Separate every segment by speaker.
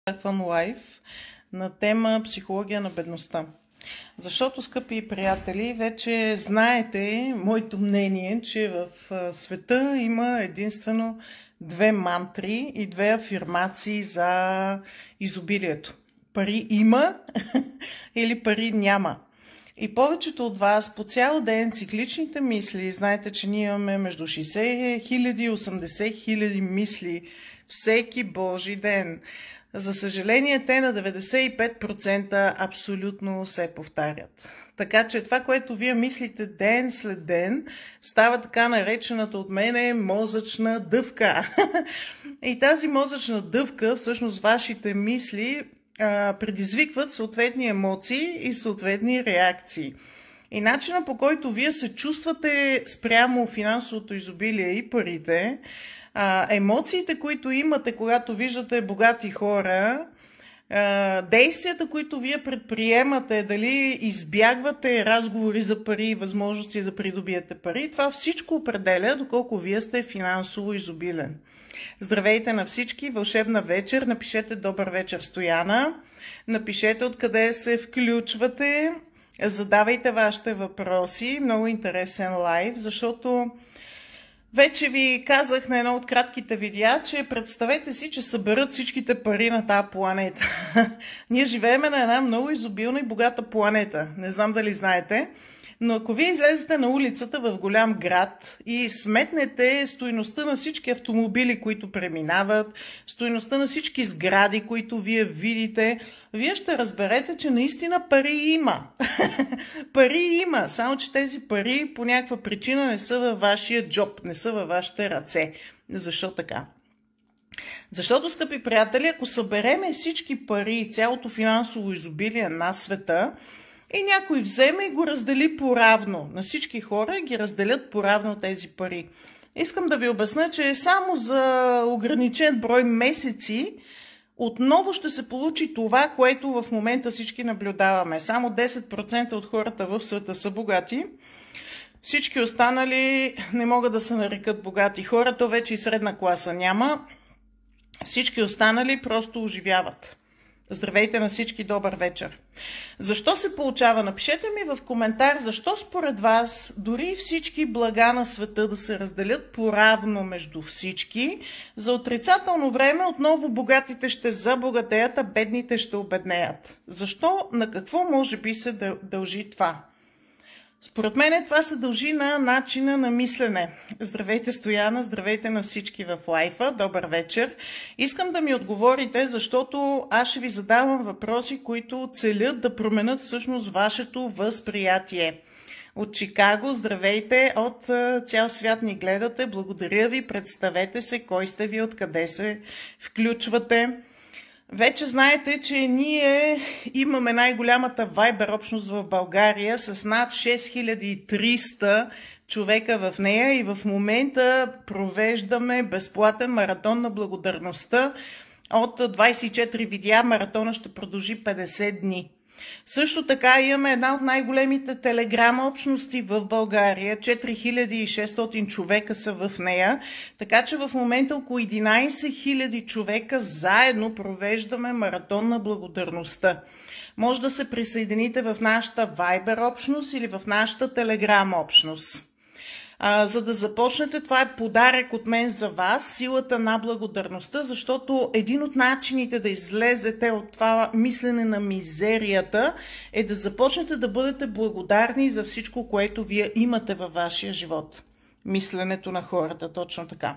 Speaker 1: Фан лайф на тема психология на бедността. Защото, скъпи приятели, вече знаете моето мнение, че в света има единствено две мантри и две афирмации за изобилието. Пари има или пари няма. И повечето от вас по цял ден цикличните мисли, знаете, че ние имаме между 60 000 и 80 000 мисли всеки Божи ден. За съжаление, те на 95% абсолютно се повтарят. Така че това, което вие мислите ден след ден, става така наречената от мене мозъчна дъвка. И тази мозъчна дъвка, всъщност вашите мисли, предизвикват съответни емоции и съответни реакции. И начина, по който вие се чувствате спрямо финансовото изобилие и парите, емоциите, които имате, когато виждате богати хора, действията, които вие предприемате, дали избягвате разговори за пари и възможности да придобиете пари, това всичко определя доколко вие сте финансово изобилен. Здравейте на всички, вълшебна вечер, напишете добър вечер Стояна, напишете откъде се включвате, задавайте вашите въпроси, много интересен лайв, защото вече ви казах на едно от кратките видеа, че представете си, че съберат всичките пари на тази планета. Ние живеем на една много изобилна и богата планета. Не знам дали знаете, но ако вие излезете на улицата в голям град и сметнете стойността на всички автомобили, които преминават, стойността на всички сгради, които вие видите, вие ще разберете, че наистина пари има. Пари има, само че тези пари по някаква причина не са във вашия джоб, не са във вашите ръце. Защо така? Защото, скъпи приятели, ако събереме всички пари и цялото финансово изобилие на света, и някой вземе и го раздели поравно. На всички хора ги разделят поравно тези пари. Искам да ви обясня, че само за ограничен брой месеци отново ще се получи това, което в момента всички наблюдаваме. Само 10% от хората в света са богати. Всички останали не могат да се нарекат богати хора, то вече и средна класа няма. Всички останали просто оживяват. Здравейте на всички, добър вечер. Защо се получава? Напишете ми в коментар, защо според вас дори всички блага на света да се разделят поравно между всички, за отрицателно време отново богатите ще забогатеят, а бедните ще обеднеят. Защо? На какво може би се дължи това? Според мен това се дължи на начина на мислене. Здравейте Стояна, здравейте на всички в лайфа, добър вечер. Искам да ми отговорите, защото аз ще ви задавам въпроси, които целят да променят всъщност вашето възприятие. От Чикаго, здравейте, от цял свят ни гледате, благодаря ви, представете се, кой сте ви, откъде се включвате. Вече знаете, че ние имаме най-голямата Viber общност в България с над 6300 човека в нея и в момента провеждаме безплатен маратон на благодарността. От 24 видеа маратона ще продължи 50 дни. Също така имаме една от най-големите телеграм общности в България. 4600 човека са в нея. Така че в момента около 11 000 човека заедно провеждаме маратон на благодарността. Може да се присъедините в нашата Viber общност или в нашата телеграм общност. За да започнете, това е подарък от мен за вас, силата на благодарността, защото един от начините да излезете от това мислене на мизерията е да започнете да бъдете благодарни за всичко, което вие имате във вашия живот. Мисленето на хората, точно така.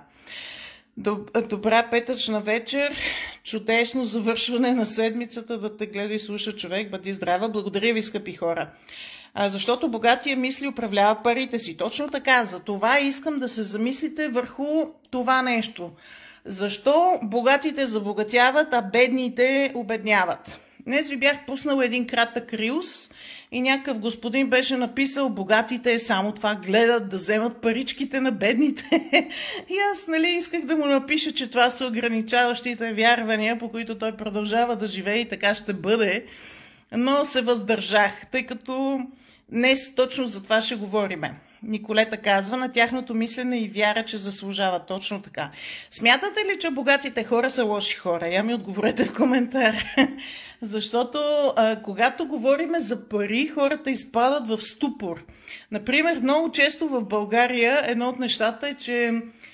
Speaker 1: Добра петъчна вечер, чудесно завършване на седмицата, да те гледа и слуша човек, бъди здрава. Благодаря ви, скъпи хора. Защото богатия мисли управлява парите си. Точно така, за това искам да се замислите върху това нещо. Защо богатите забогатяват, а бедните обедняват? Днес ви бях пуснал един кратък рилс и някакъв господин беше написал: богатите само това гледат, да вземат паричките на бедните. И аз исках да му напиша, че това са ограничаващите вярвания, по които той продължава да живее и така ще бъде. Но се въздържах, тъй като днес точно за това ще говориме. Николета казва, на тяхното мислене и вяра, че заслужава. Точно така. Смятате ли, че богатите хора са лоши хора? Я ми отговорете в коментар. Защото когато говорим за пари, хората изпадат в ступор. Например, много често в България едно от нещата е, че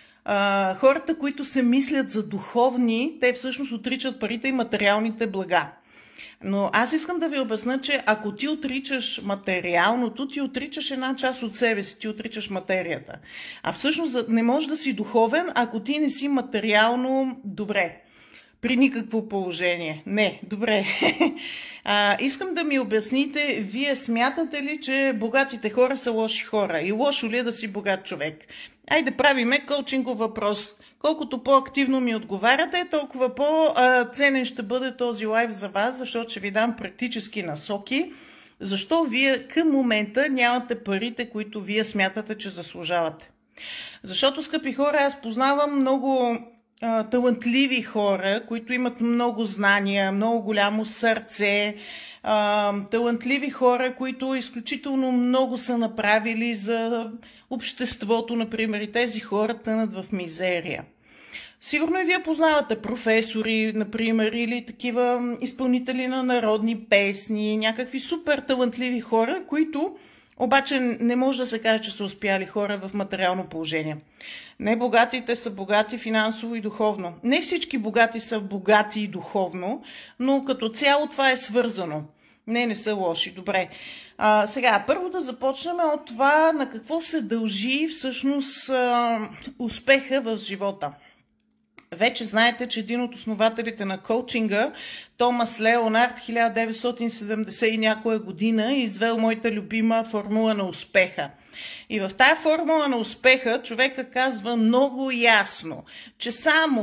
Speaker 1: хората, които се мислят за духовни, те всъщност отричат парите и материалните блага. Но аз искам да ви обясня, че ако ти отричаш материалното, ти отричаш една част от себе си, ти отричаш материята. А всъщност не можеш да си духовен, ако ти не си материално добре. При никакво положение. Не, добре. Искам да ми обясните, вие смятате ли, че богатите хора са лоши хора? И лошо ли е да си богат човек? Айде правиме коучингов въпрос. Колкото по-активно ми отговаряте, толкова по-ценен ще бъде този лайв за вас, защото ще ви дам практически насоки. Защо вие към момента нямате парите, които вие смятате, че заслужавате? Защото, скъпи хора, аз познавам много талантливи хора, които имат много знания, много голямо сърце, талантливи хора, които изключително много са направили за обществото, например, и тези хора тънат в мизерия. Сигурно и вие познавате професори, например, или такива изпълнители на народни песни, някакви супер талантливи хора, които обаче не може да се каже, че са успяли хора в материално положение. Не богатите са богати финансово и духовно. Не всички богати са богати и духовно, но като цяло това е свързано. Не са лоши. Добре. Сега, първо да започнем от това на какво се дължи всъщност успеха в живота. Вече знаете, че един от основателите на коучинга, Томас Леонард, 1970 и някоя година, е извел моята любима формула на успеха. И в тая формула на успеха човека казва много ясно, че само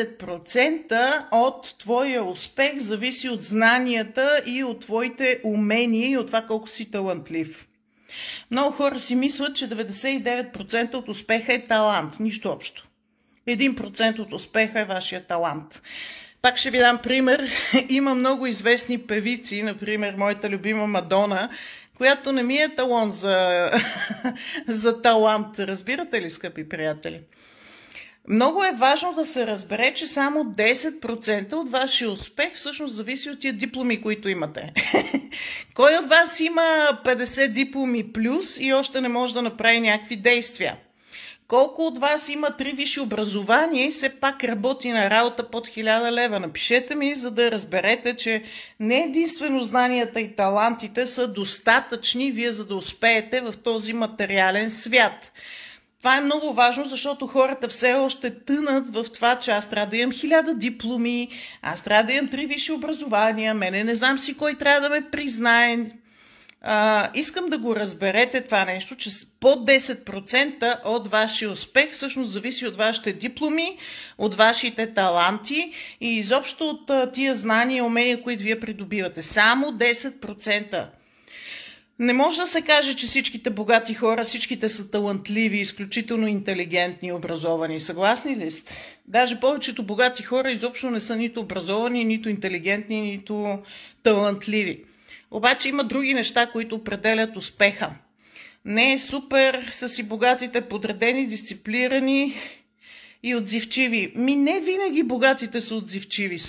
Speaker 1: 10% от твоя успех зависи от знанията и от твоите умения и от това колко си талантлив. Много хора си мислят, че 99% от успеха е талант. Нищо общо. 1% от успеха е вашия талант. Пак ще ви дам пример. Има много известни певици, например моята любима Мадона, която не ми е талон за талант. Разбирате ли, скъпи приятели? Много е важно да се разбере, че само 10% от вашия успех всъщност зависи от тия дипломи, които имате. Кой от вас има 50 дипломи плюс и още не може да направи някакви действия? Колко от вас има 3 висши образования и все пак работи на работа под 1000 лева? Напишете ми, за да разберете, че не единствено знанията и талантите са достатъчни вие за да успеете в този материален свят. Това е много важно, защото хората все още тънат в това, че аз трябва да имам 1000 дипломи, аз трябва да имам 3 висши образования, мене не знам си кой трябва да ме признае. Искам да го разберете това нещо, че под 10% от вашия успех всъщност зависи от вашите дипломи, от вашите таланти и изобщо от тия знания и умения, които вие придобивате. Само 10%. Не може да се каже, че всичките богати хора, всичките са талантливи, изключително интелигентни и образовани. Съгласни ли сте? Даже повечето богати хора изобщо не са нито образовани, нито интелигентни, нито талантливи. Обаче има други неща, които определят успеха. Не е супер са си богатите подредени, дисциплинирани и отзивчиви. Не винаги богатите са отзивчиви.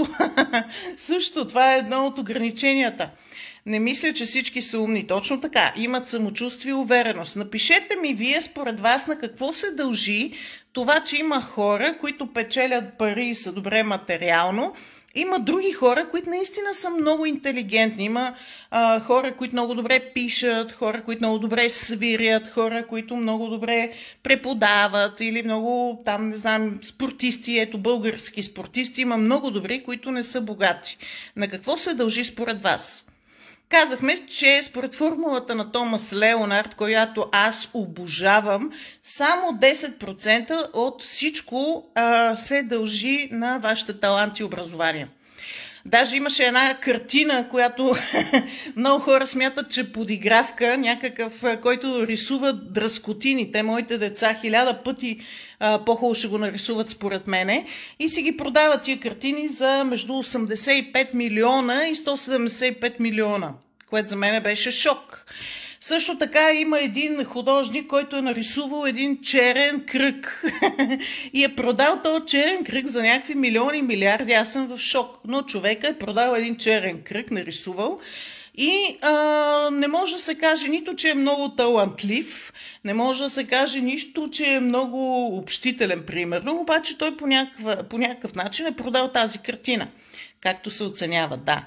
Speaker 1: Също това е едно от ограниченията. Не мисля, че всички са умни. Точно така. Имат самочувствие и увереност. Напишете ми вие според вас на какво се дължи това, че има хора, които печелят пари и са добре материално. Има други хора, които наистина са много интелигентни. Има хора, които много добре пишат, хора, които много добре свирят, хора, които много добре преподават или много, там, не знам, спортисти. Ето, български спортисти има много добри, които не са богати. На какво се дължи според вас? Казахме, че според формулата на Томас Леонард, която аз обожавам, само 10% от всичко се дължи на вашите таланти и образование. Даже имаше една картина, която много хора смятат, че подигравка, някакъв, който рисува дръскотини. Те, моите деца, 1000 пъти по-хубаво ще го нарисуват според мене и си ги продават тия картини за между 85 милиона и 175 милиона, което за мен беше шок. Също така има един художник, който е нарисувал един черен кръг и е продал този черен кръг за някакви милиони, милиарди. Аз съм в шок. Но човека е продал един черен кръг, нарисувал. И не може да се каже нито, че е много талантлив, не може да се каже нищо, че е много общителен, примерно, обаче той по някакъв начин е продал тази картина, както се оценява, да.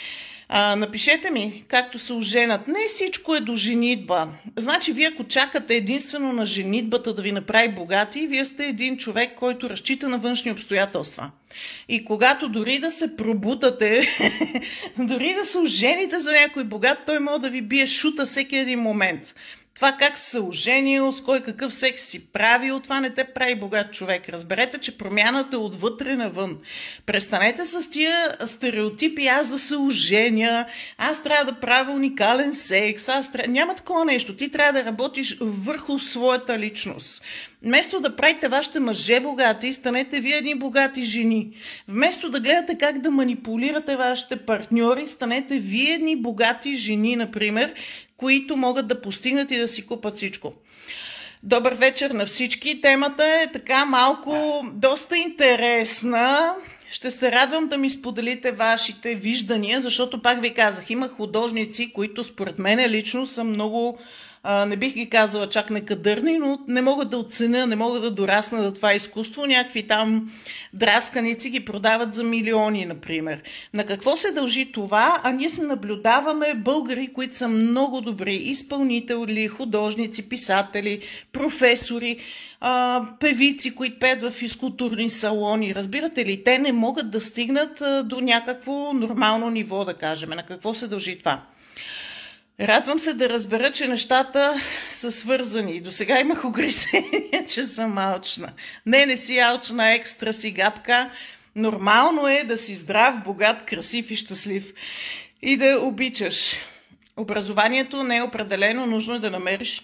Speaker 1: Напишете ми, както се оженят. Не всичко е до женитба. Значи, вие ако чакате единствено на женитбата да ви направи богати, вие сте един човек, който разчита на външни обстоятелства. И когато дори да се пробутате, дори да се ожените за някой богат, той може да ви бие шута всеки един момент. Това как се оженил, с кой какъв секс си правил, това не те прави богат човек. Разберете, че промяната е отвътре навън. Престанете с тия стереотипи, аз да се оженя, аз трябва да правя уникален секс, няма такова нещо. Ти трябва да работиш върху своята личност. Вместо да правите вашите мъже богати, станете вие едни богати жени. Вместо да гледате как да манипулирате вашите партньори, станете вие едни богати жени, например, които могат да постигнат и да си купат всичко. Добър вечер на всички. Темата е така малко доста интересна. Ще се радвам да ми споделите вашите виждания, защото пак ви казах, има художници, които според мен лично са много, не бих ги казала чак некадърни, но не могат да оценя, не могат да дораснат до това изкуство. Някакви там драсканици ги продават за милиони, например. На какво се дължи това? Ние наблюдаваме българи, които са много добри изпълнители, художници, писатели, професори, певици, които пеят в физкултурни салони. Разбирате ли? Те не могат да стигнат до някакво нормално ниво, да кажем. На какво се дължи това? Радвам се да разбера, че нещата са свързани. До сега имах огризение, че съм алчна. Не си алчна, екстра си гапка. Нормално е да си здрав, богат, красив и щастлив. И да обичаш. Образованието не е определено, нужно е да намериш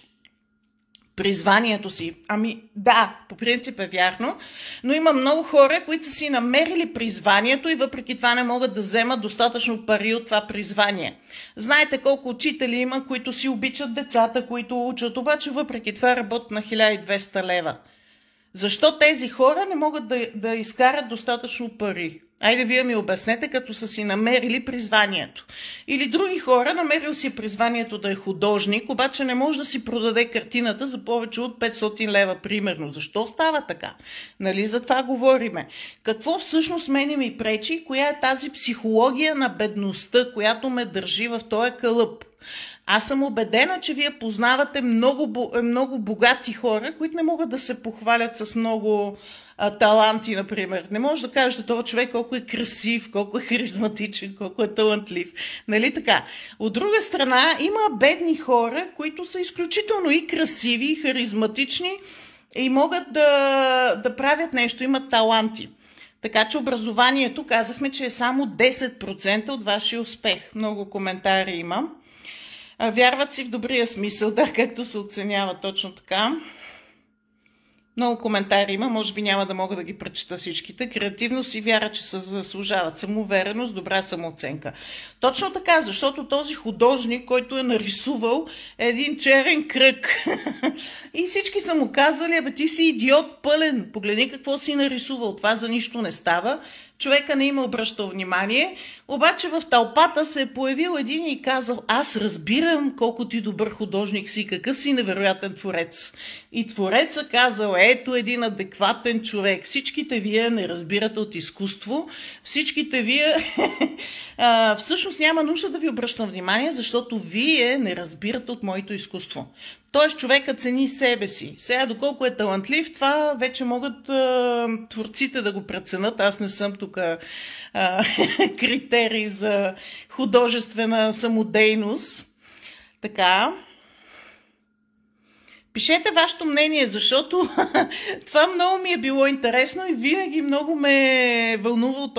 Speaker 1: призванието си. Да, по принцип е вярно, но има много хора, които са си намерили призванието и въпреки това не могат да вземат достатъчно пари от това призвание. Знаете колко учители има, които си обичат децата, които учат, обаче въпреки това работят на 1200 лева. Защо тези хора не могат да изкарат достатъчно пари? Айде вие ми обяснете, като са си намерили призванието. Или други хора, намерил си призванието да е художник, обаче не може да си продаде картината за повече от 500 лева, примерно. Защо става така? Нали за това говориме? Какво всъщност мене ми пречи? Коя е тази психология на бедността, която ме държи в този кълъп? Аз съм убедена, че вие познавате много богати хора, които не могат да се похвалят с много таланти, например. Не може да кажете това човек колко е красив, колко е харизматичен, колко е талантлив. Нали така? От друга страна, има бедни хора, които са изключително и красиви, и харизматични и могат да правят нещо, имат таланти. Така че образованието, казахме, че е само 10% от вашия успех. Много коментари имам. Вярват си в добрия смисъл, да, както се оценява точно така. Много коментари има, може би няма да мога да ги прочета всичките. Креативност и вяра, че се заслужават. Самоувереност, добра самооценка. Точно така, защото този художник, който е нарисувал един черен кръг. И всички са му казвали, ти си идиот пълен, погледни какво си нарисувал, това за нищо не става. Човека не има обръщал внимание, обаче в тълпата се е появил един и казал, аз разбирам колко ти добър художник си, какъв си невероятен творец. И твореца казал, ето един адекватен човек. Всичките вие не разбирате от изкуство, всичките вие всъщност няма нужда да ви обръщам внимание, защото вие не разбирате от моето изкуство. Тоест човека цени себе си. Сега доколко е талантлив, това вече могат творците да го преценят. Аз не съм тук критерий за художествена самодейност. Така. Пишете вашето мнение, защото това много ми е било интересно и винаги много ме е вълнувал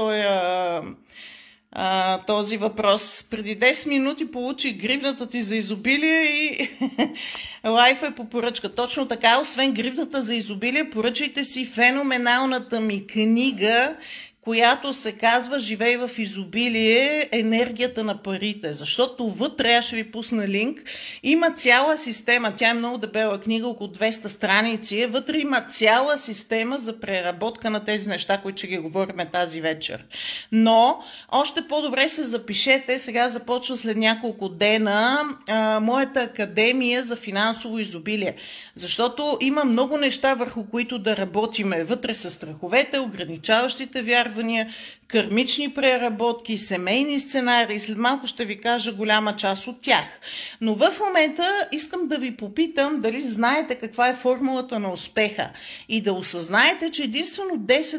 Speaker 1: този въпрос. Преди 10 минути получих гривната ти за изобилие и лайф е по поръчка. Точно така, освен гривната за изобилие, поръчайте си феноменалната ми книга, която се казва "Живей в изобилие, енергията на парите", защото вътре, аз ще ви пусна линк, има цяла система, тя е много дебела книга, около 200 страници, вътре има цяла система за преработка на тези неща, които ще ги говорим тази вечер. Но още по-добре се запишете, сега започва след няколко дена моята академия за финансово изобилие, защото има много неща, върху които да работиме. Вътре са страховете, ограничаващите вярвания, кармични преработки, семейни сценарии. След малко ще ви кажа голяма част от тях. Но в момента искам да ви попитам дали знаете каква е формулата на успеха и да осъзнаете, че единствено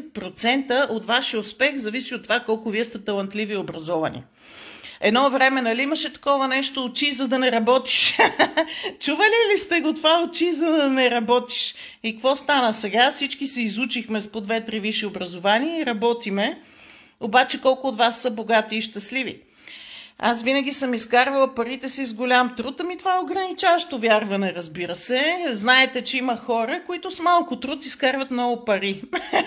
Speaker 1: 10% от вашия успех зависи от това колко вие сте талантливи и образовани. Едно време, нали, имаше такова нещо, учи за да не работиш. Чували ли сте го това, учи за да не работиш? И какво стана сега? Всички се изучихме с по 2-3 висши образования и работиме. Обаче колко от вас са богати и щастливи? Аз винаги съм изкарвала парите си с голям труд, ами това е ограничаващо вярване, разбира се. Знаете, че има хора, които с малко труд изкарват много пари.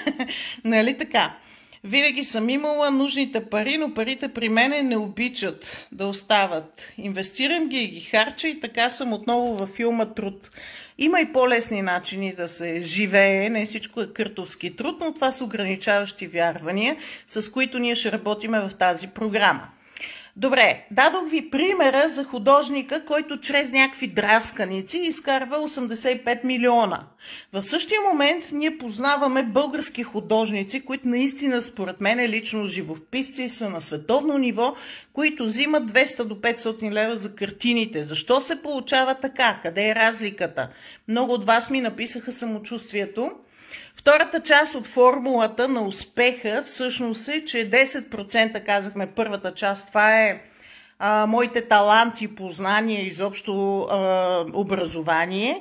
Speaker 1: Нали така? Винаги съм имала нужните пари, но парите при мене не обичат да остават. Инвестирам ги и ги харча и така съм отново във филма "Труд". Има и по-лесни начини да се живее, не всичко е къртовски труд, но това са ограничаващи вярвания, с които ние ще работиме в тази програма. Добре, дадох ви примера за художника, който чрез някакви драсканици изкарва 85 милиона. В същия момент ние познаваме български художници, които наистина според мен лично живописци са на световно ниво, които взимат 200 до 500 лева за картините. Защо се получава така? Къде е разликата? Много от вас ми написаха самочувствието. Втората част от формулата на успеха всъщност е, че 10% казахме първата част, това е моите таланти, познания, изобщо образование.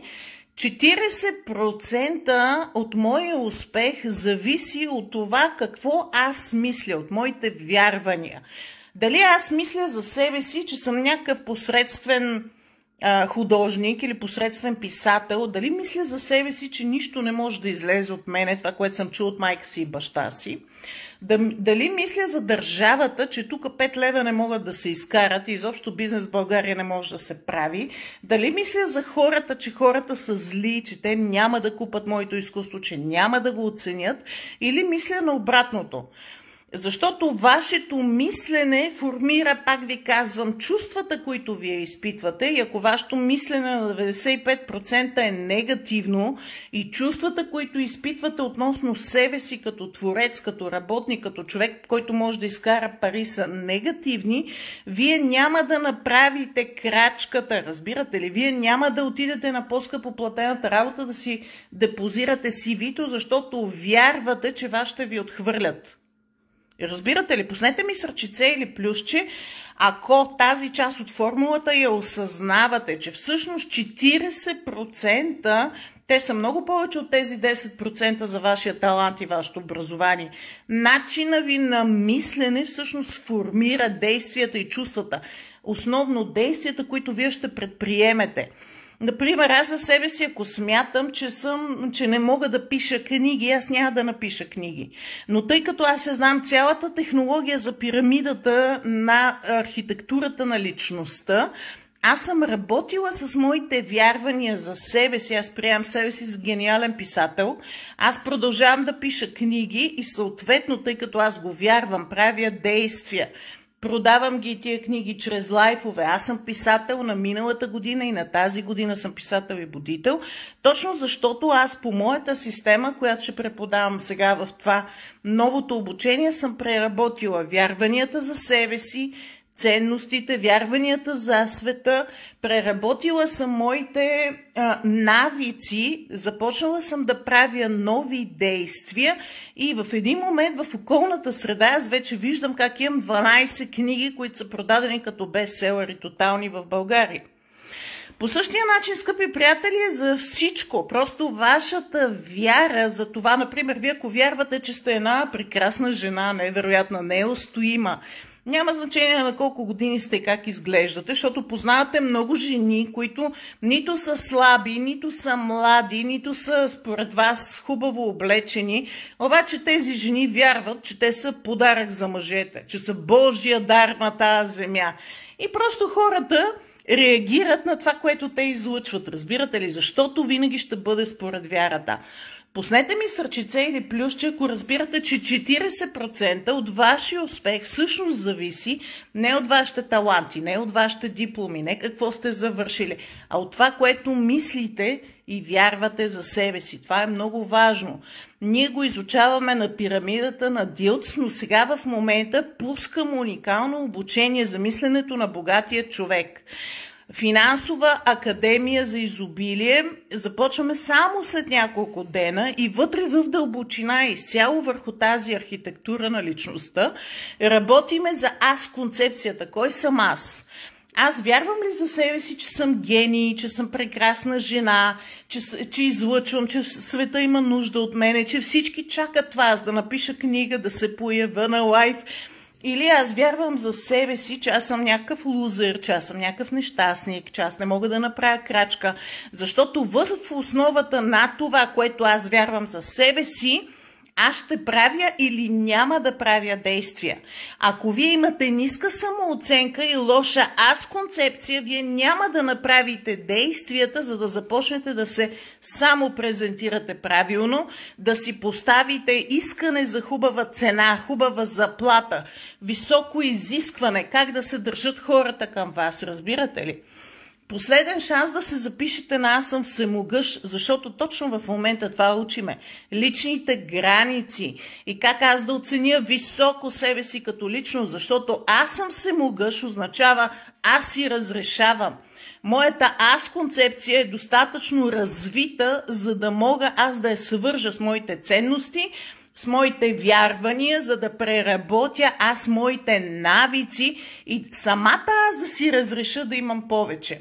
Speaker 1: 40% от моя успех зависи от това какво аз мисля, от моите вярвания. Дали аз мисля за себе си, че съм някакъв посредствен художник или посредствен писател, дали мисля за себе си, че нищо не може да излезе от мене, това, което съм чул от майка си и баща си, дали мисля за държавата, че тук 5 лева не могат да се изкарат и изобщо бизнес в България не може да се прави, дали мисля за хората, че хората са зли, че те няма да купат моето изкуство, че няма да го оценят, или мисля на обратното. Защото вашето мислене формира, пак ви казвам, чувствата, които вие изпитвате, и ако вашето мислене на 95% е негативно и чувствата, които изпитвате относно себе си като творец, като работник, като човек, който може да изкара пари, са негативни, вие няма да направите крачката, разбирате ли? Вие няма да отидете на по-скъпо платената работа да си депозирате CV-то, защото вярвате, че вас ще ви отхвърлят. Разбирате ли? Пуснете ми с ръчице или плюсче, ако тази част от формулата я осъзнавате, че всъщност 40%, те са много повече от тези 10% за вашия талант и вашето образование. Начина ви на мислене всъщност формира действията и чувствата. Основно действията, които вие ще предприемете. Например, аз за себе си, ако смятам, че не мога да пиша книги, аз няма да напиша книги. Но тъй като аз знам цялата технология за пирамидата на архитектурата на личността, аз съм работила с моите вярвания за себе си, аз приемам себе си за гениален писател, аз продължавам да пиша книги и съответно, тъй като аз го вярвам, правя действия. Продавам ги тия книги чрез лайфове. Аз съм писател на миналата година и на тази година съм писател и будител, точно защото аз по моята система, която ще преподавам сега в това новото обучение, съм преработила вярванията за себе си, ценностите, вярванията за света, преработила съм моите навици, започнала съм да правя нови действия и в един момент в околната среда аз вече виждам как имам 12 книги, които са продадени като бестселери тотални в България. По същия начин, скъпи приятели, е за всичко. Просто вашата вяра за това, например, вие ако вярвате, че сте една прекрасна жена, невероятна, неустоима, Няма значение на колко години сте и как изглеждате, защото познавате много жени, които нито са слаби, нито са млади, нито са според вас хубаво облечени. Обаче тези жени вярват, че те са подарък за мъжете, че са Божия дар на тази земя. И просто хората реагират на това, което те излъчват. Разбирате ли? Защото винаги ще бъде според вярата. Пуснете ми сърчице или плюсче, ако разбирате, че 40% от вашия успех всъщност зависи не от вашите таланти, не от вашите дипломи, не какво сте завършили, а от това, което мислите и вярвате за себе си. Това е много важно. Ние го изучаваме на пирамидата на Дилц, но сега в момента пускам уникално обучение за мисленето на богатия човек. Финансова академия за изобилие. Започваме само след няколко дена и вътре в дълбочина, изцяло върху тази архитектура на личността, работиме за аз-концепцията. Кой съм аз? Аз вярвам ли за себе си, че съм гений, че съм прекрасна жена, че излъчвам, че света има нужда от мене, че всички чакат това, аз да напиша книга, да се появя на лайф? Или аз вярвам за себе си, че аз съм някакъв лузер, че аз съм някакъв нещастник, че аз не мога да направя крачка, защото в основата на това, което аз вярвам за себе си, аз ще правя или няма да правя действия. Ако вие имате ниска самооценка и лоша аз-концепция, вие няма да направите действията, за да започнете да се самопрезентирате правилно, да си поставите искане за хубава цена, хубава заплата, високо изискване, как да се държат хората към вас, разбирате ли? Последен шанс да се запишете на Аз съм всемогъщ, защото точно в момента това учиме. Личните граници и как аз да оценя високо себе си като личност, защото аз съм всемогъщ означава аз си разрешавам. Моята аз-концепция е достатъчно развита, за да мога аз да я съвържа с моите ценности, с моите вярвания, за да преработя аз моите навици и самата аз да си разреша да имам повече.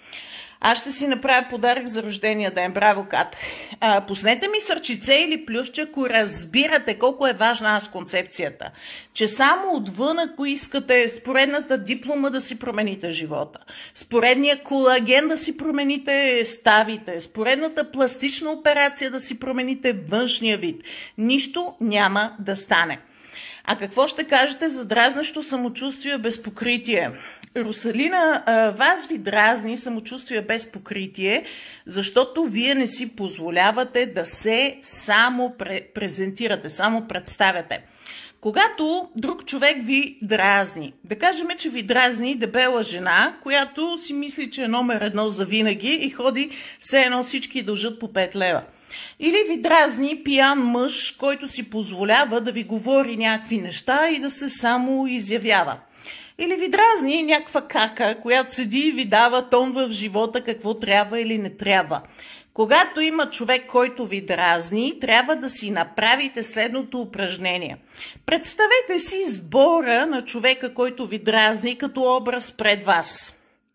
Speaker 1: Аз ще си направя подарък за рождения ден. Браво, Кат! Пуснете ми сърчице или плюсче, ако разбирате колко е важна аз концепцията. Че само отвън, ако искате с поредната диплома да си промените живота, с поредния колаген да си промените ставите, с поредната пластична операция да си промените външния вид, нищо няма да стане. А какво ще кажете за дразнещо самочувствие без покритие? Русалина, вас ви дразни самочувствие без покритие, защото вие не си позволявате да се само презентирате, само представяте. Когато друг човек ви дразни, да кажем, че ви дразни дебела жена, която си мисли, че е номер едно за винаги и ходи все едно всички дължат по 5 лева. Или ви дразни пиян мъж, който си позволява да ви говори някакви неща и да се само изявява. Или ви дразни някаква кака, която седи и ви дава тон в живота какво трябва или не трябва. Когато има човек, който ви дразни, трябва да си направите следното упражнение. Представете си сбора на човека, който ви дразни, като образ пред вас.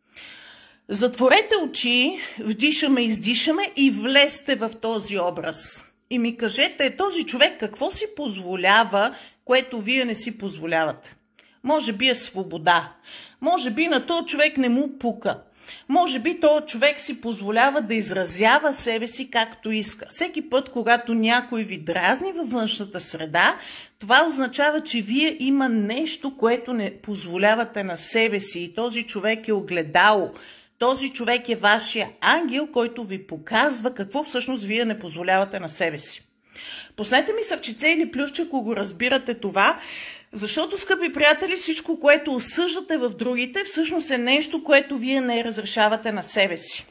Speaker 1: Затворете очи, вдишаме, издишаме и влезте в този образ. И ми кажете, този човек какво си позволява, което вие не си позволявате? Може би е свобода. Може би на този човек не му пука. Може би този човек си позволява да изразява себе си както иска. Всеки път, когато някой ви дразни във външната среда, това означава, че вие има нещо, което не позволявате на себе си. И този човек е огледало. Този човек е вашия ангел, който ви показва какво всъщност вие не позволявате на себе си. Пуснете ми сърчице или плюсче, ако го разбирате това, защото, скъпи приятели, всичко, което осъждате в другите, всъщност е нещо, което вие не разрешавате на себе си.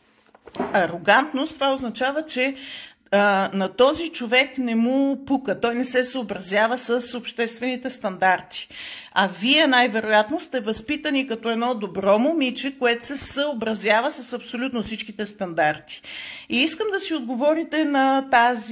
Speaker 1: Арогантност, това означава, че на този човек не му пука, той не се съобразява с обществените стандарти. А вие най-вероятно сте възпитани като едно добро момиче, което се съобразява с абсолютно всичките стандарти. И искам да си отговорите на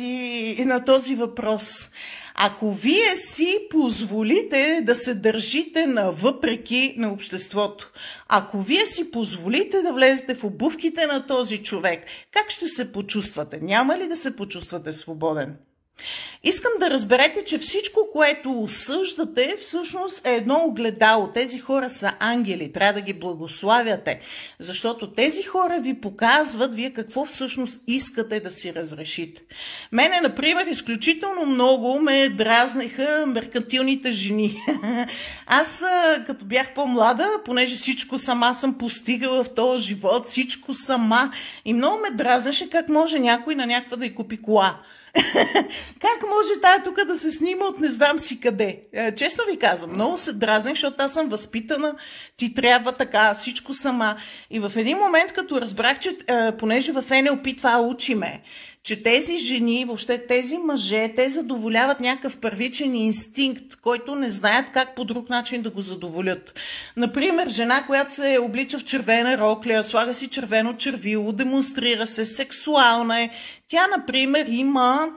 Speaker 1: този въпрос. Ако вие си позволите да се държите навъпреки на обществото, ако вие си позволите да влезете в обувките на този човек, как ще се почувствате? Няма ли да се почувствате свободен? Искам да разберете, че всичко, което осъждате, всъщност е едно огледало. Тези хора са ангели, трябва да ги благославяте, защото тези хора ви показват вие какво всъщност искате да си разрешите. Мене, например, изключително много ме дразниха меркантилните жени. Аз, като бях по-млада, понеже всичко сама съм постигала в този живот, всичко сама, и много ме дразнеше как може някой на някаква да й купи кола. Как може тая тук да се снима от не знам си къде? Честно ви казвам, много се дразних, защото аз съм възпитана, ти трябва така, всичко сама. И в един момент, като разбрах, че понеже в НЛП това учиме, че тези жени, въобще тези мъже, те задоволяват някакъв първичен инстинкт, който не знаят как по друг начин да го задоволят. Например, жена, която се облича в червена рокля, слага си червено червило, демонстрира се, сексуална е. Тя, например, има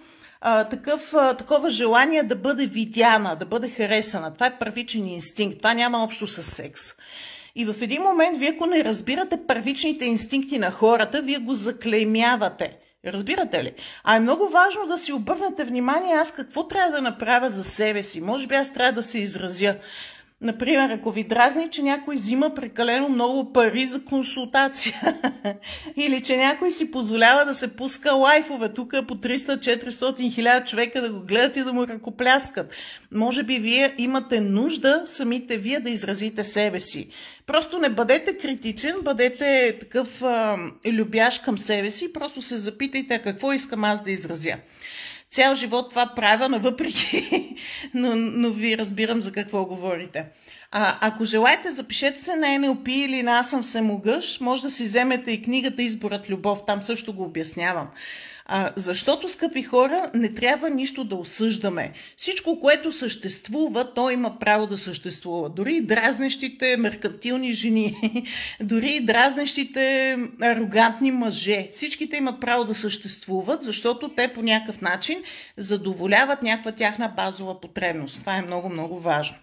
Speaker 1: такова желание да бъде видяна, да бъде харесана. Това е първичен инстинкт. Това няма общо с секс. И в един момент, вие ако не разбирате първичните инстинкти на хората, вие го заклеймявате. Разбирате ли? А е много важно да си обърнете внимание аз какво трябва да направя за себе си. Може би аз трябва да се изразя. Например, ако ви дразни, че някой взима прекалено много пари за консултация или че някой си позволява да се пуска лайфове тук по 300-400 хиляди човека да го гледат и да му ръкопляскат. Може би вие имате нужда самите вие да изразите себе си. Просто не бъдете критичен, бъдете такъв любящ към себе си, просто се запитайте какво искам аз да изразя. Цял живот това правя, навъпреки, но ви разбирам за какво говорите. Ако желаете, запишете се на NLP или на Аз съм всемогъщ, може да си вземете и книгата Изборът любов, там също го обяснявам. Защото, скъпи хора, не трябва нищо да осъждаме. Всичко, което съществува, то има право да съществува. Дори и дразнещите меркантилни жени, дори и дразнещите арогантни мъже, всичките имат право да съществуват, защото те по някакъв начин задоволяват някаква тяхна базова потребност. Това е много, много важно.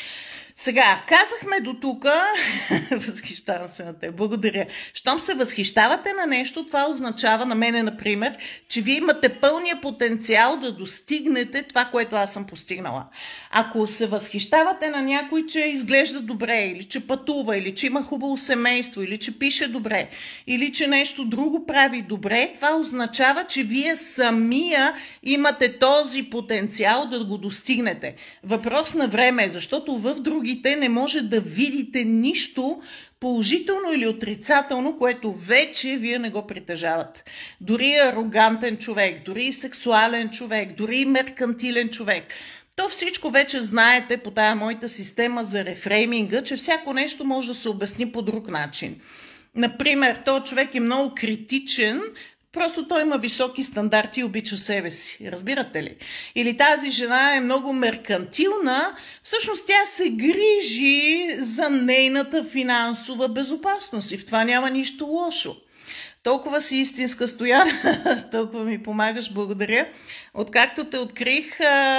Speaker 1: Сега, казахме до тук, възхищавам се на теб, благодаря. Щом се възхищавате на нещо, това означава на мене, например, че вие имате пълния потенциал да достигнете това, което аз съм постигнала. Ако се възхищавате на някой, че изглежда добре, или че пътува, или че има хубаво семейство, или че пише добре, или че нещо друго прави добре, това означава, че вие самия имате този потенциал да го достигнете. Въпрос на време е, защото в другите не може да видите нищо положително или отрицателно, което вече вие не го притежавате. Дори арогантен човек, дори сексуален човек, дори меркантилен човек. То всичко вече знаете по тая моята система за рефрейминга, че всяко нещо може да се обясни по друг начин. Например, този човек е много критичен, просто той има високи стандарти и обича себе си. Разбирате ли? Или тази жена е много меркантилна, всъщност тя се грижи за нейната финансова безопасност и в това няма нищо лошо. Толкова си истинска, Стоян, толкова ми помагаш, благодаря. Откакто те открих,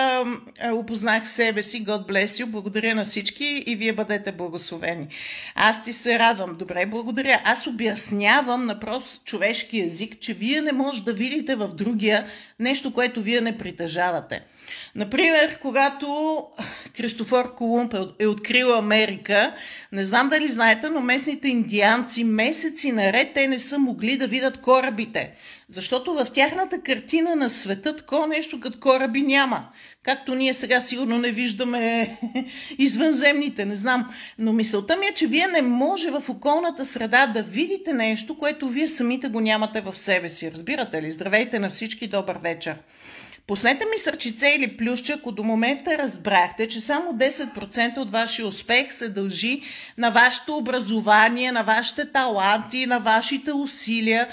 Speaker 1: опознах себе си, God bless you, благодаря на всички и вие бъдете благословени. Аз ти се радвам, добре, благодаря. Аз обяснявам на прост човешки език, че вие не може да видите в другия нещо, което вие не притежавате. Например, когато Кристофор Колумб е открил Америка, не знам дали знаете, но местните индианци месеци наред те не са могли да видят корабите, защото в тяхната картина на света такова нещо като кораби няма. Както ние сега сигурно не виждаме извънземните, не знам. Но мисълта ми е, че вие не може в околната среда да видите нещо, което вие самите го нямате в себе си. Разбирате ли? Здравейте на всички, добър вечер. Пуснете ми сърчице или плюсче, ако до момента разбрахте, че само 10% от вашия успех се дължи на вашето образование, на вашите таланти, на вашите усилия.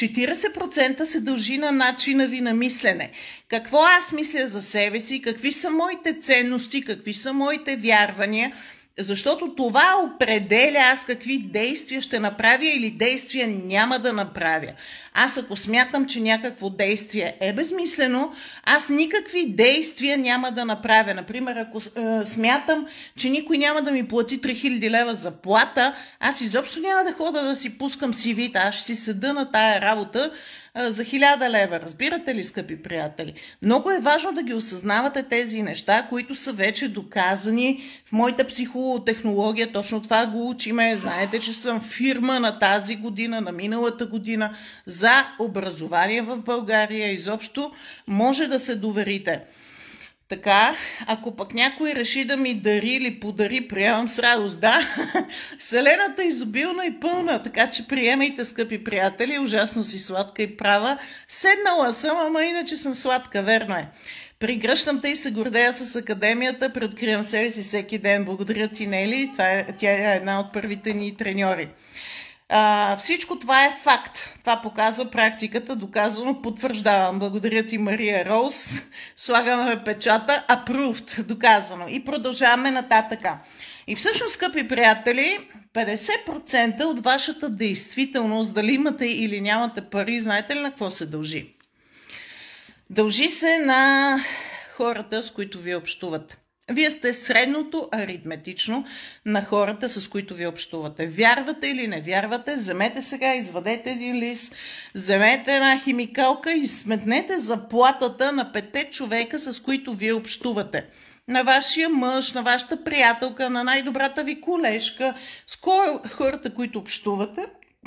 Speaker 1: 40% се дължи на начина ви на мислене. Какво аз мисля за себе си, какви са моите ценности, какви са моите вярвания, защото това определя аз какви действия ще направя или действия няма да направя. Аз ако смятам, че някакво действие е безмислено, аз никакви действия няма да направя. Например, ако смятам, че никой няма да ми плати 3000 лева заплата, аз изобщо няма да хода да си пускам CV-та, аз ще си седа на тая работа, за 1000 лева. Разбирате ли, скъпи приятели? Много е важно да ги осъзнавате тези неща, които са вече доказани в моята психотехнология. Точно това го учиме. Знаете, че съм фирма на тази година, на миналата година за образование в България. Изобщо може да се доверите. Така, ако пък някой реши да ми дари или подари, приемам с радост, да. Вселената е изобилна и пълна, така че приемайте, скъпи приятели, ужасно си сладка и права. Седнала съм, ама иначе съм сладка, верно е. Пригръщам те и се гордея с академията, преоткривам себе си всеки ден. Благодаря ти, Нели, тя е една от първите ни треньори. Всичко това е факт. Това показва практиката, доказано, потвърждавам. Благодаря ти, Мария Роуз. Слагаме печата, approved, доказано. И продължаваме нататъка. И всъщност, скъпи приятели, 50% от вашата действителност, дали имате или нямате пари, знаете ли на какво се дължи? Дължи се на хората, с които ви общувате. Вие сте средното аритметично на хората, с които ви общувате. Вярвате или не вярвате, вземете сега, извадете един лист, вземете една химикалка и сметнете заплатата на 5 човека, с които вие общувате. На вашия мъж, на вашата приятелка, на най-добрата ви колежка, с хората, които общувате.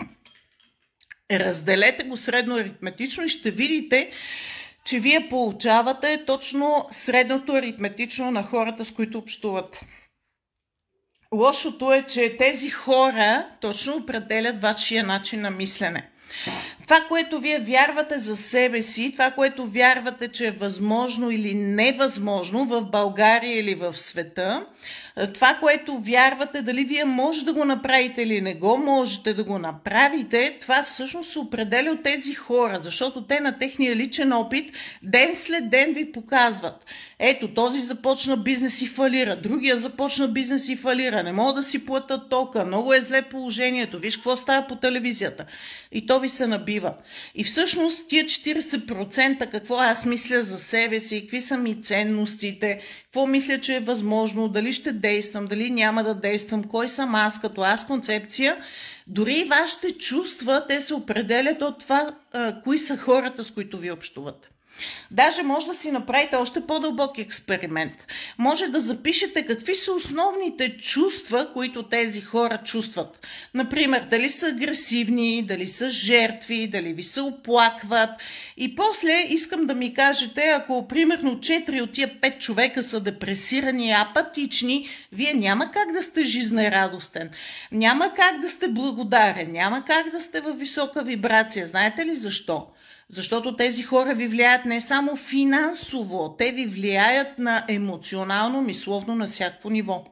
Speaker 1: Разделете го средно аритметично и ще видите, че вие получавате точно средното аритметично на хората, с които общувате. Лошото е, че тези хора точно определят вашия начин на мислене. Това, което вие вярвате за себе си, това, което вярвате, че е възможно или невъзможно в България или в света, това, което вярвате, дали вие може да го направите или не го можете да го направите, това всъщност се определя от тези хора, защото те на техния личен опит ден след ден ви показват. Ето, този започна бизнес и фалира, другия започна бизнес и фалира, не мога да си платя тока, много е зле положението, виж какво става по телевизията. И то ви се набива. И всъщност тия 40% какво аз мисля за себе си, какви са ми ценностите, какво мисля, че е възможно, дали ще действам, дали няма да действам, кой съм аз като аз концепция, дори и вашите чувства, те се определят от това, кои са хората, с които ви общувате. Даже може да си направите още по-дълбок експеримент. Може да запишете какви са основните чувства, които тези хора чувстват. Например, дали са агресивни, дали са жертви, дали ви се оплакват. И после искам да ми кажете, ако примерно 4 от тия 5 човека са депресирани, апатични, вие няма как да сте жизнерадостен, няма как да сте благодарен, няма как да сте във висока вибрация. Знаете ли защо? Защото тези хора ви влияят не само финансово, те ви влияят на емоционално, мисловно, на всяко ниво.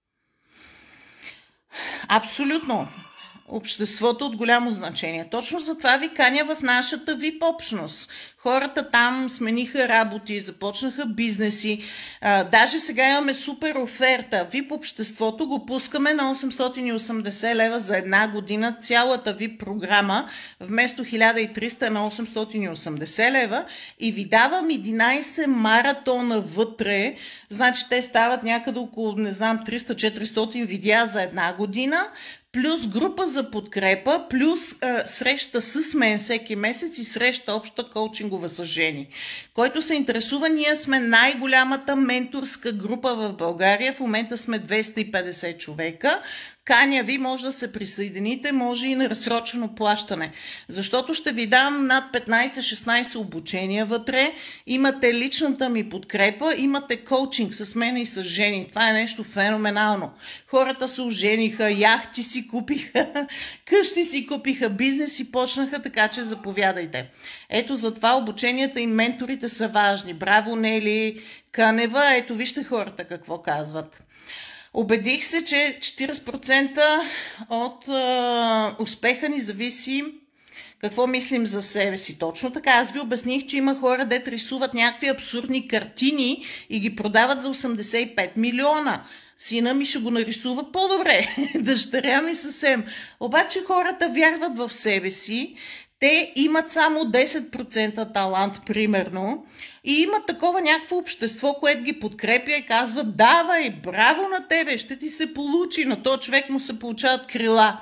Speaker 1: Абсолютно. Обществото от голямо значение. Точно затова ви каня в нашата VIP общност. Хората там смениха работи, започнаха бизнеси. Даже сега имаме супер оферта. VIP обществото го пускаме на 880 лева за една година. Цялата VIP програма вместо 1300 на 880 лева и ви давам 11 маратона вътре. Значи те стават някъде около, не знам, 300-400 видеа за една година. Плюс група за подкрепа, плюс среща с мен всеки месец и среща обща коучингова с жени. Който се интересува, ние сме най-голямата менторска група в България. В момента сме 250 човека. Каня ви, може да се присъедините, може и на разсрочено плащане. Защото ще ви дам над 15-16 обучения вътре, имате личната ми подкрепа, имате коучинг с мен и с жени. Това е нещо феноменално. Хората се ожениха, яхти си купиха, къщи си купиха, бизнес си почнаха, така че заповядайте. Ето затова обученията и менторите са важни. Браво, Нели Кънева, ето вижте хората какво казват. Убедих се, че 40% от успеха ни зависи какво мислим за себе си. Точно така. Аз ви обясних, че има хора, дето рисуват някакви абсурдни картини и ги продават за 85 милиона. Сина ми ще го нарисува по-добре. Дъщеря ми съвсем. Обаче хората вярват в себе си. Те имат само 10% талант, примерно, и имат такова някакво общество, което ги подкрепя и казва: давай, браво на тебе, ще ти се получи, на този човек му се получават крила.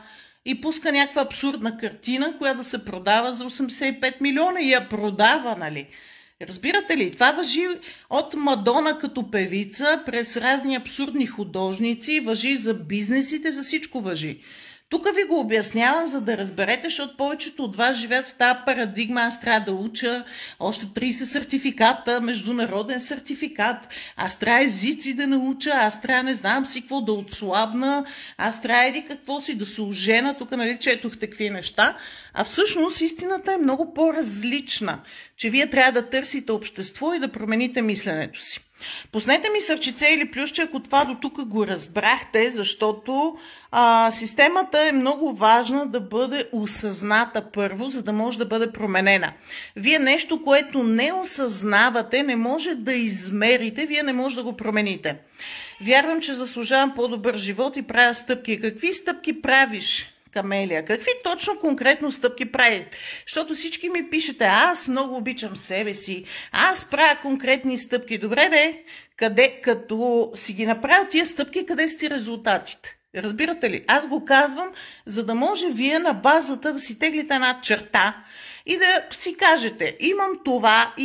Speaker 1: и пуска някаква абсурдна картина, която да се продава за 85 милиона и я продава, нали? Разбирате ли? Това важи от Мадона като певица, през разни абсурдни художници, важи за бизнесите, за всичко важи. Тук ви го обяснявам, за да разберете, защото повечето от вас живеят в тази парадигма. Аз трябва да уча още 30 сертификата, международен сертификат, аз трябва езици да науча, аз трябва не знам си какво да отслабна, аз трябва еди какво си да се ожена, тук нали четох такви неща. А всъщност истината е много по-различна, че вие трябва да търсите общество и да промените мисленето си. Пуснете ми сърчице или плюсче, ако това до тук го разбрахте, защото системата е много важна да бъде осъзната първо, за да може да бъде променена. Вие нещо, което не осъзнавате, не може да измерите, вие не може да го промените. Вярвам, че заслужавам по-добър живот и правя стъпки. Какви стъпки правиш, Камелия? Какви точно конкретно стъпки правите? Защото всички ми пишете, аз много обичам себе си, аз правя конкретни стъпки. Добре, не? Къде, като си ги направил тия стъпки, къде сте резултатите? Разбирате ли? Аз го казвам, за да може вие на базата да си теглите една черта и да си кажете, имам това,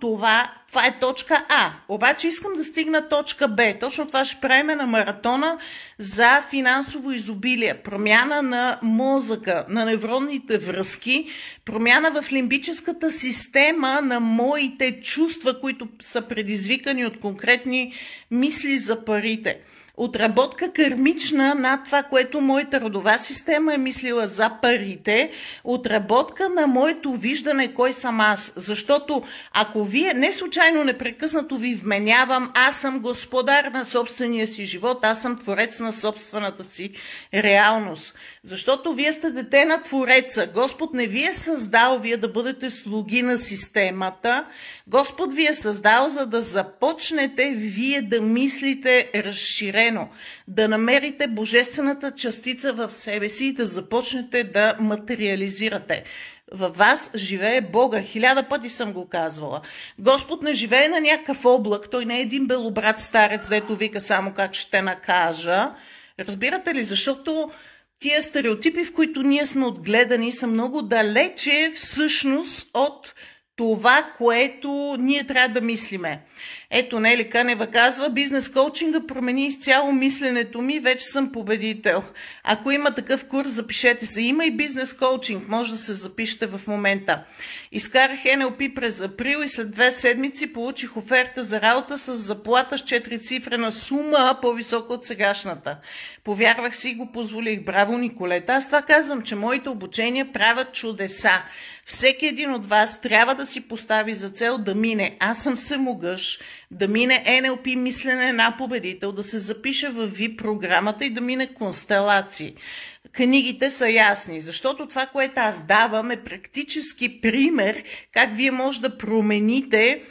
Speaker 1: това е точка А, обаче искам да стигна точка Б. Точно това ще правим на маратона за финансово изобилие, промяна на мозъка, на невронните връзки, промяна в лимбическата система на моите чувства, които са предизвикани от конкретни мисли за парите. Отработка кармична на това, което моята родова система е мислила за парите, отработка на моето виждане кой съм аз. Защото ако вие не случайно непрекъснато ви вменявам, аз съм господар на собствения си живот, аз съм творец на собствената си реалност. Защото вие сте дете на Твореца. Господ не ви е създал вие да бъдете слуги на системата. Господ ви е създал, за да започнете вие да мислите разширено, да намерите божествената частица в себе си и да започнете да материализирате. Във вас живее Бога. 1000 пъти съм го казвала. Господ не живее на някакъв облак. Той не е един белобрат старец, дето вика само как ще накажа. Разбирате ли? Защото тия стереотипи, в които ние сме отгледани, са много далече всъщност от това, което ние трябва да мислиме. Ето, Нели Кънева казва, бизнес коучинга промени изцяло мисленето ми, вече съм победител. Ако има такъв курс, запишете се. Има и бизнес коучинг, може да се запишете в момента. Изкарах NLP през април и след 2 седмици получих оферта за работа с заплата с 4-цифрена сума, по-висока от сегашната. Повярвах си и го позволих. Браво, Николета. Аз това казвам, че моите обучения правят чудеса. Всеки един от вас трябва да си постави за цел да мине "Аз съм всемогъщ", да мине NLP мислене на победител, да се запише във VIP програмата и да мине констелации. Книгите са ясни, защото това, което аз давам, е практически пример как вие може да промените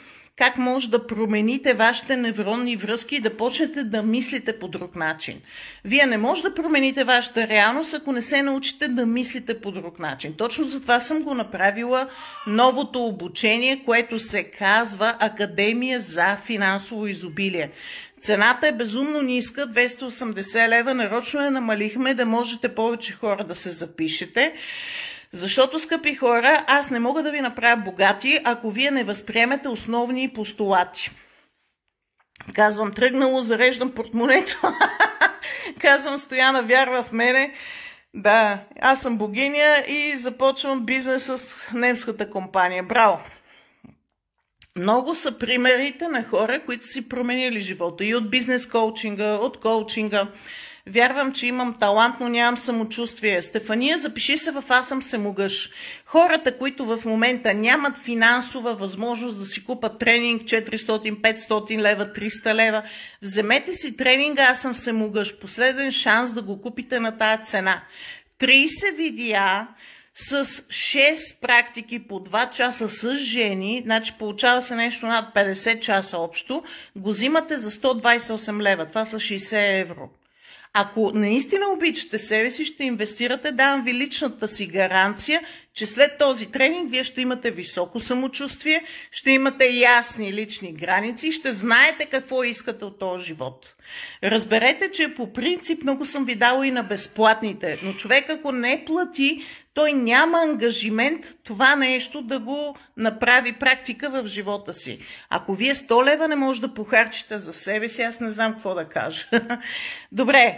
Speaker 1: вашите невронни връзки и да почнете да мислите по друг начин. Вие не може да промените вашата реалност, ако не се научите да мислите по друг начин. Точно затова съм го направила новото обучение, което се казва Академия за финансово изобилие. Цената е безумно ниска, 280 лева, нарочно я намалихме, да можете повече хора да се запишете. Защото, скъпи хора, аз не мога да ви направя богати, ако вие не възприемете основни постулати. Казвам, тръгнало, зареждам портмонето. Казвам, Стояна вярва в мене. Да, аз съм богиня и започвам бизнес с немската компания. Браво! Много са примерите на хора, които си променили живота. И от бизнес коучинга, от коучинга. Вярвам, че имам талант, но нямам самочувствие. Стефания, запиши се в "Аз съм всемогъщ". Хората, които в момента нямат финансова възможност да си купат тренинг 400, 500 лева, 300 лева, вземете си тренинга "Аз съм всемогъщ". Последен шанс да го купите на тая цена. 30 видеа с 6 практики по 2 часа с жени, значи получава се нещо над 50 часа общо, го взимате за 128 лева. Това са 60 евро. Ако наистина обичате себе си, ще инвестирате, давам ви личната си гаранция, че след този тренинг вие ще имате високо самочувствие, ще имате ясни лични граници, ще знаете какво искате от този живот. Разберете, че по принцип много съм ви дала и на безплатните, но човек ако не плати, той няма ангажимент това нещо да го направи практика в живота си. Ако вие 100 лева не може да похарчите за себе си, аз не знам какво да кажа. Добре.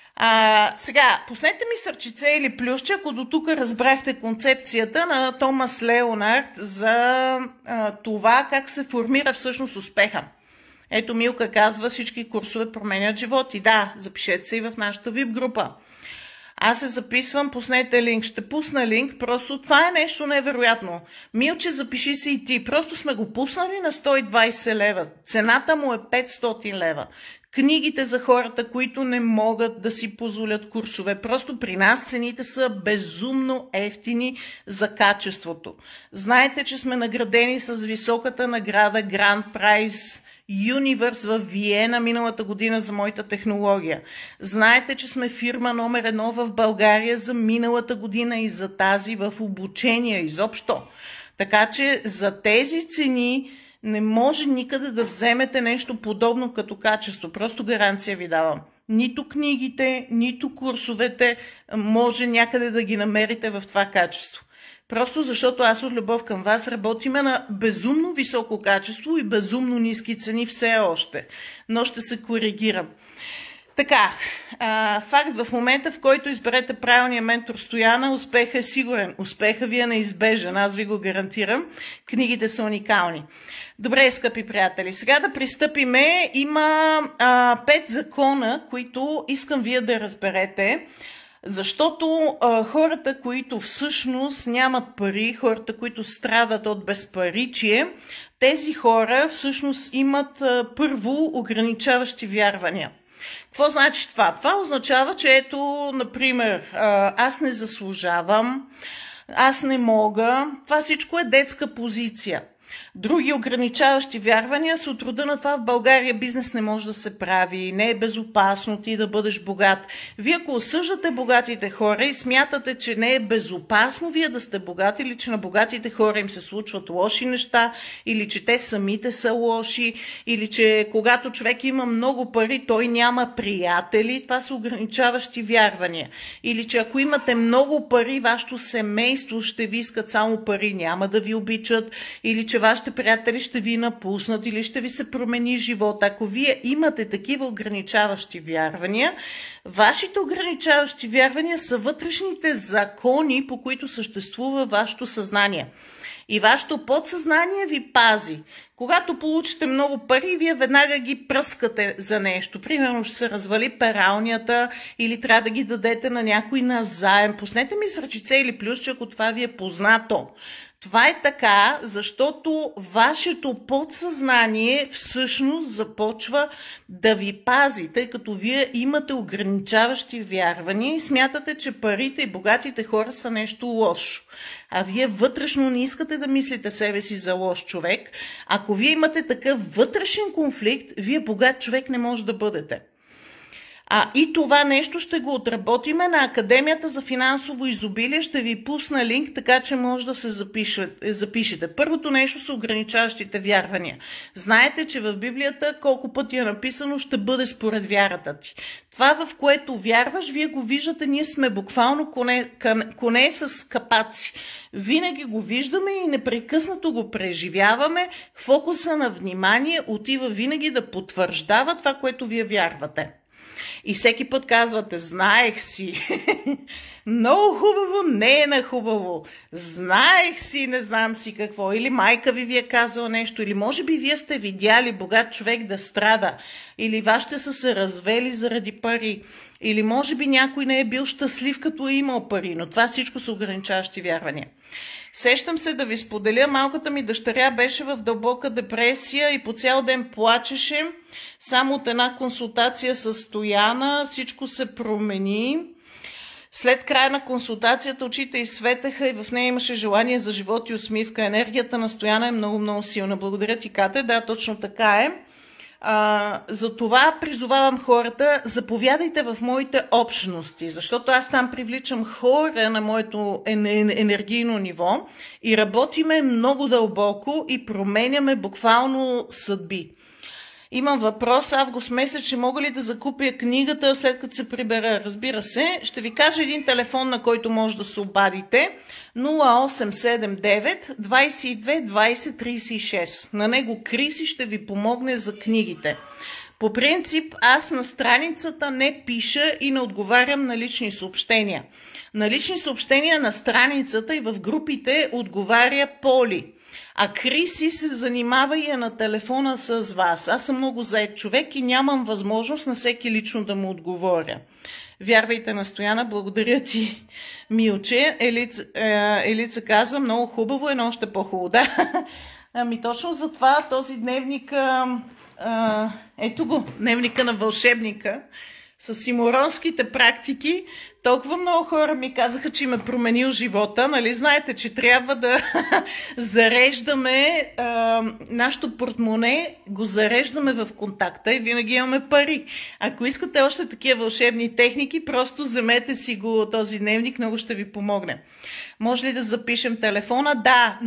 Speaker 1: Сега, пуснете ми сърчице или плюсче, ако до тук разбрахте концепцията на Томас Леонард за това как се формира всъщност успеха. Ето Милка казва, всички курсове променят животи. Да, запишете се и в нашата VIP група. Аз се записвам, пуснете линк. Ще пусна линк, просто това е нещо невероятно. Милче, запиши се и ти. Просто сме го пуснали на 120 лева. Цената му е 500 лева. Книгите за хората, които не могат да си позволят курсове. Просто при нас цените са безумно ефтини за качеството. Знаете, че сме наградени с високата награда Grand Prize Universe в Виена миналата година за моята технология. Знаете, че сме фирма номер 1 в България за миналата година и за тази в обучение изобщо. Така че за тези цени не може никъде да вземете нещо подобно като качество. Просто гаранция ви давам. Нито книгите, нито курсовете може някъде да ги намерите в това качество. Просто защото аз от любов към вас работиме на безумно високо качество и безумно ниски цени все още. Но ще се коригирам. Така, факт в момента, в който изберете правилния ментор Стояна, успехът е сигурен. Успехът ви е неизбежен, аз ви го гарантирам. Книгите са уникални. Добре, скъпи приятели, сега да пристъпиме. Има 5 закона, които искам вие да разберете. Защото хората, които всъщност нямат пари, хората, които страдат от безпаричие, тези хора всъщност имат първо ограничаващи вярвания. Какво значи това? Това означава, че ето, например, аз не заслужавам, аз не мога. Това всичко е детска позиция. Други ограничаващи вярвания са от рода на това: в България бизнес не може да се прави, не е безопасно ти да бъдеш богат. Вие ако осъждате богатите хора и смятате, че не е безопасно вие да сте богати, или че на богатите хора им се случват лоши неща, или че те самите са лоши, или че когато човек има много пари, той няма приятели, това са ограничаващи вярвания. Или че ако имате много пари, вашето семейство ще ви искат само пари, няма да ви обичат, или че вашите приятели ще ви напуснат или ще ви се промени живота. Ако вие имате такива ограничаващи вярвания, вашите ограничаващи вярвания са вътрешните закони, по които съществува вашето съзнание. И вашето подсъзнание ви пази. Когато получите много пари, вие веднага ги пръскате за нещо. Примерно ще се развали пералнята или трябва да ги дадете на някой назаем. Пуснете ми с ръчице или плюсче, ако това ви е познато. Това е така, защото вашето подсъзнание всъщност започва да ви пази, тъй като вие имате ограничаващи вярвания и смятате, че парите и богатите хора са нещо лошо. А вие вътрешно не искате да мислите себе си за лош човек. Ако вие имате такъв вътрешен конфликт, вие богат човек не може да бъдете. И това нещо ще го отработиме на Академията за финансово изобилие. Ще ви пусна линк, така че може да се запишете. Първото нещо са ограничаващите вярвания. Знаете, че в Библията колко пъти е написано ще бъде според вярата ти. Това, в което вярваш, вие го виждате, ние сме буквално коне с капаци. Винаги го виждаме и непрекъснато го преживяваме. Фокуса на внимание отива винаги да потвърждава това, което вие вярвате. И всеки път казвате: знаех си. Много хубаво, не е на хубаво. Знаех си, не знам си какво. Или майка ви е казала нещо. Или може би вие сте видяли богат човек да страда. Или вашите са се развели заради пари. Или може би някой не е бил щастлив, като е имал пари. Но това всичко са ограничаващи вярвания. Сещам се да ви споделя, малката ми дъщеря беше в дълбока депресия и по цял ден плачеше. Само от една консултация с Стояна всичко се промени. След края на консултацията очите й светеха и в нея имаше желание за живот и усмивка. Енергията на Стояна е много, много силна. Благодаря ти, Кате. Да, точно така е. Затова призовавам хората, заповядайте в моите общности, защото аз там привличам хора на моето енергийно ниво и работиме много дълбоко и променяме буквално съдби. Имам въпрос, август месец, ще мога ли да закупя книгата след като се прибера? Разбира се, ще ви кажа един телефон, на който може да се обадите. 0879 22 20 36. На него Криси ще ви помогне за книгите. По принцип, аз на страницата не пиша и не отговарям на лични съобщения. На лични съобщения на страницата и в групите отговаря Поли. А Криси се занимава и е на телефона с вас. Аз съм много зает човек и нямам възможност на всеки лично да му отговоря. Вярвайте на Стояна, благодаря ти, Милче. Елица казва, много хубаво, но още по-хубаво. Да. Ами точно за това този дневник, ето го, дневника на вълшебника, с симуронските практики. Толкова много хора ми казаха, че им е променил живота. Нали знаете, че трябва да зареждаме нашото портмоне, го зареждаме в контакта и винаги имаме пари. Ако искате още такива вълшебни техники, просто вземете си го този дневник, много ще ви помогне. Може ли да запишем телефона? Да,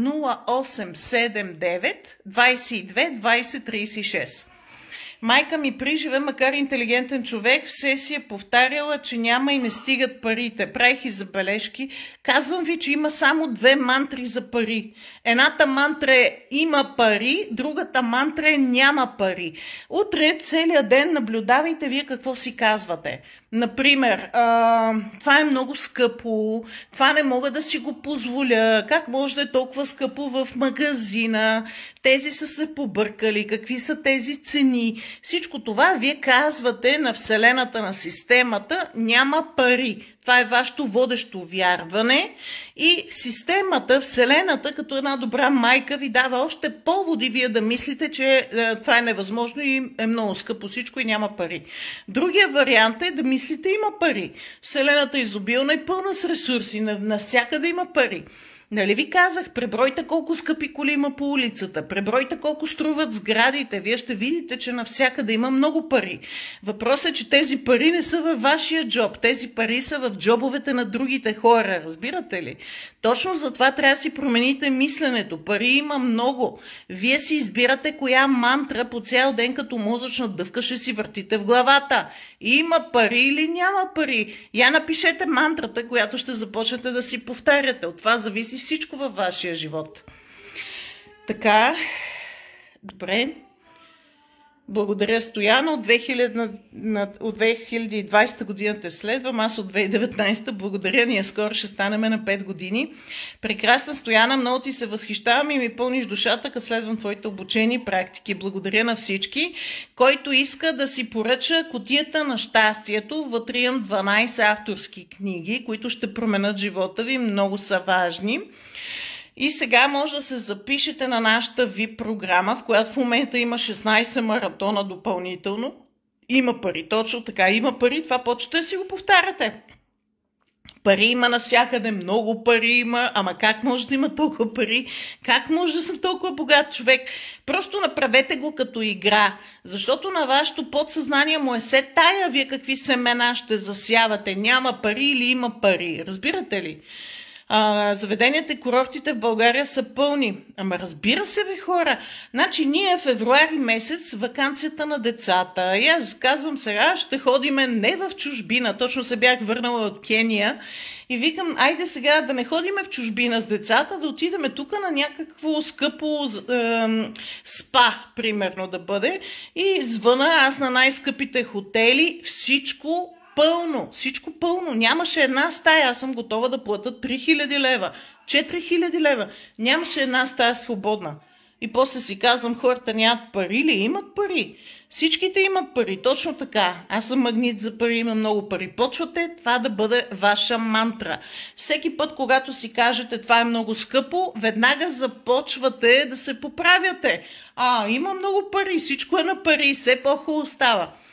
Speaker 1: 0879 22 20 36. Майка ми приживе, макар интелигентен човек, все си е повтаряла, че няма и не стигат парите. Правих и забележки. Казвам ви, че има само две мантри за пари. Едната мантра е има пари, другата мантра е няма пари. Утре целият ден наблюдавайте вие какво си казвате. Например, това е много скъпо, това не мога да си го позволя, как може да е толкова скъпо в магазина, тези са се побъркали, какви са тези цени. Всичко това вие казвате на Вселената, на системата, няма пари. Това е вашето водещо вярване и системата, Вселената, като една добра майка, ви дава още поводи вие да мислите, че това е невъзможно и е много скъпо всичко и няма пари. Другия вариант е да мислите има пари. Вселената е изобилна и пълна с ресурси, навсякъде има пари. Нали ви казах, пребройте колко скъпи коли има по улицата, пребройте колко струват сградите, вие ще видите, че навсякъде има много пари. Въпросът е, че тези пари не са във вашия джоб, тези пари са в джобовете на другите хора, разбирате ли? Точно затова трябва да си промените мисленето. Пари има много. Вие си избирате коя мантра по цял ден като мозъчна дъвка ще си въртите в главата. Има пари или няма пари? Я напишете мантрата, която ще започнете да си повтаряте. От това зависи всичко във вашия живот. Така, добре. Благодаря, Стояна. От 2020 година те следвам, аз от 2019. Благодаря, ние скоро ще станем на 5 години. Прекрасна, Стояна, много ти се възхищавам и ми пълниш душата, като следвам твоите обучени практики. Благодаря на всички. Който иска да си поръча кутията на щастието, вътре имам 12 авторски книги, които ще променят живота ви, много са важни. И сега може да се запишете на нашата VIP програма, в която в момента има 16 маратона допълнително. Има пари, точно така, има пари, това почвате да си го повтаряте. Пари има навсякъде, много пари има, ама как може да има толкова пари? Как може да съм толкова богат човек? Просто направете го като игра, защото на вашето подсъзнание му е се тая вие какви семена ще засявате. Няма пари или има пари, разбирате ли? Заведенията и курортите в България са пълни. Ама разбира се, бе, хора. Значи ние в февруари месец ваканцията на децата. И аз казвам сега, ще ходиме не в чужбина. Точно се бях върнала от Кения. И викам, айде сега да не ходиме в чужбина с децата, да отидеме тук на някакво скъпо спа, примерно да бъде. И звъна аз на най-скъпите хотели. Всичко пълно, всичко пълно. Нямаше една стая. Аз съм готова да плата 3000 лева, 4000 лева. Нямаше една стая свободна. И после си казвам, хората нямат пари ли? Имат пари. Всичките имат пари. Точно така. Аз съм магнит за пари, имам много пари. Почвате това да бъде ваша мантра. Всеки път, когато си кажете това е много скъпо, веднага започвате да се поправяте. Има много пари, всичко е на пари, все по-хубаво става.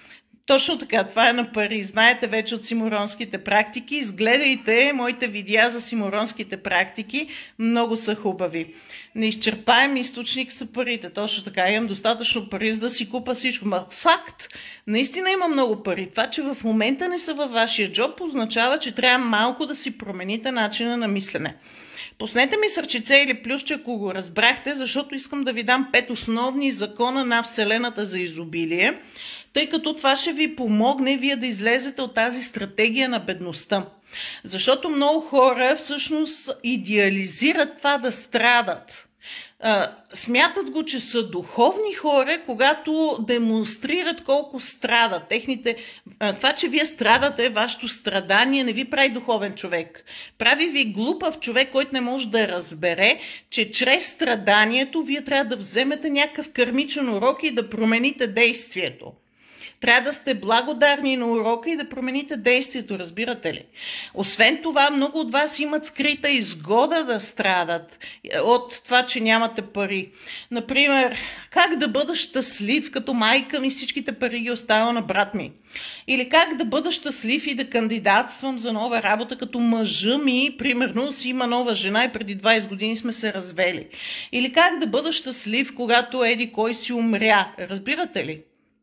Speaker 1: Точно така, това е на пари. Знаете вече от симуронските практики. Изгледайте моите видеа за симуронските практики. Много са хубави. Неизчерпаем източник са парите. Точно така. Имам достатъчно пари, за да си купа всичко. Факт! Наистина има много пари. Това, че в момента не са във вашия джоб, означава, че трябва малко да си промените начина на мислене. Пуснете ми сърчице или плюсче, ако го разбрахте, защото искам да ви дам 5 основни закона на Вселената за изобилие, тъй като това ще ви помогне вие да излезете от тази стратегия на бедността. Защото много хора всъщност идеализират това да страдат. Смятат го, че са духовни хора, когато демонстрират колко страдат. Това, че вие страдате, вашето страдание не ви прави духовен човек. Прави ви глупав човек, който не може да разбере, че чрез страданието вие трябва да вземете някакъв кармичен урок и да промените действието. Трябва да сте благодарни на урока и да промените действието, разбирате ли? Освен това, много от вас имат скрита изгода да страдат от това, че нямате пари. Например, как да бъда щастлив, като майка ми всичките пари ги оставя на брат ми? Или как да бъда щастлив и да кандидатствам за нова работа, като мъжа ми, примерно, си има нова жена и преди 20 години сме се развели? Или как да бъда щастлив, когато еди кой си умря? Разбирате ли?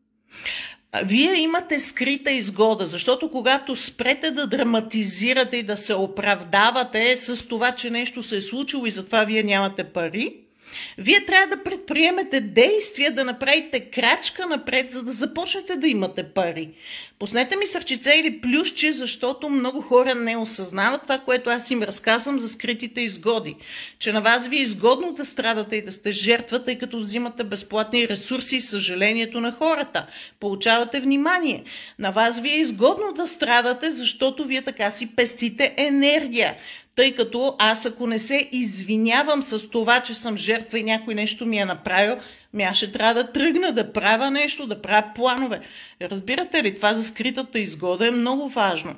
Speaker 1: Вие имате скрита изгода, защото когато спрете да драматизирате и да се оправдавате с това, че нещо се е случило и затова вие нямате пари, вие трябва да предприемете действия, да направите крачка напред, за да започнете да имате пари. Пуснете ми сърчице или плюсче, защото много хора не осъзнават това, което аз им разказвам за скритите изгоди. Че на вас ви е изгодно да страдате и да сте жертва, тъй като взимате безплатни ресурси и съжалението на хората. Получавате внимание. На вас ви е изгодно да страдате, защото вие така си пестите енергия. Тъй като аз ако не се извинявам с това, че съм жертва и някой нещо ми е направил, аз ще трябва да тръгна да правя нещо, да правя планове. Разбирате ли, това за скритата изгода е много важно.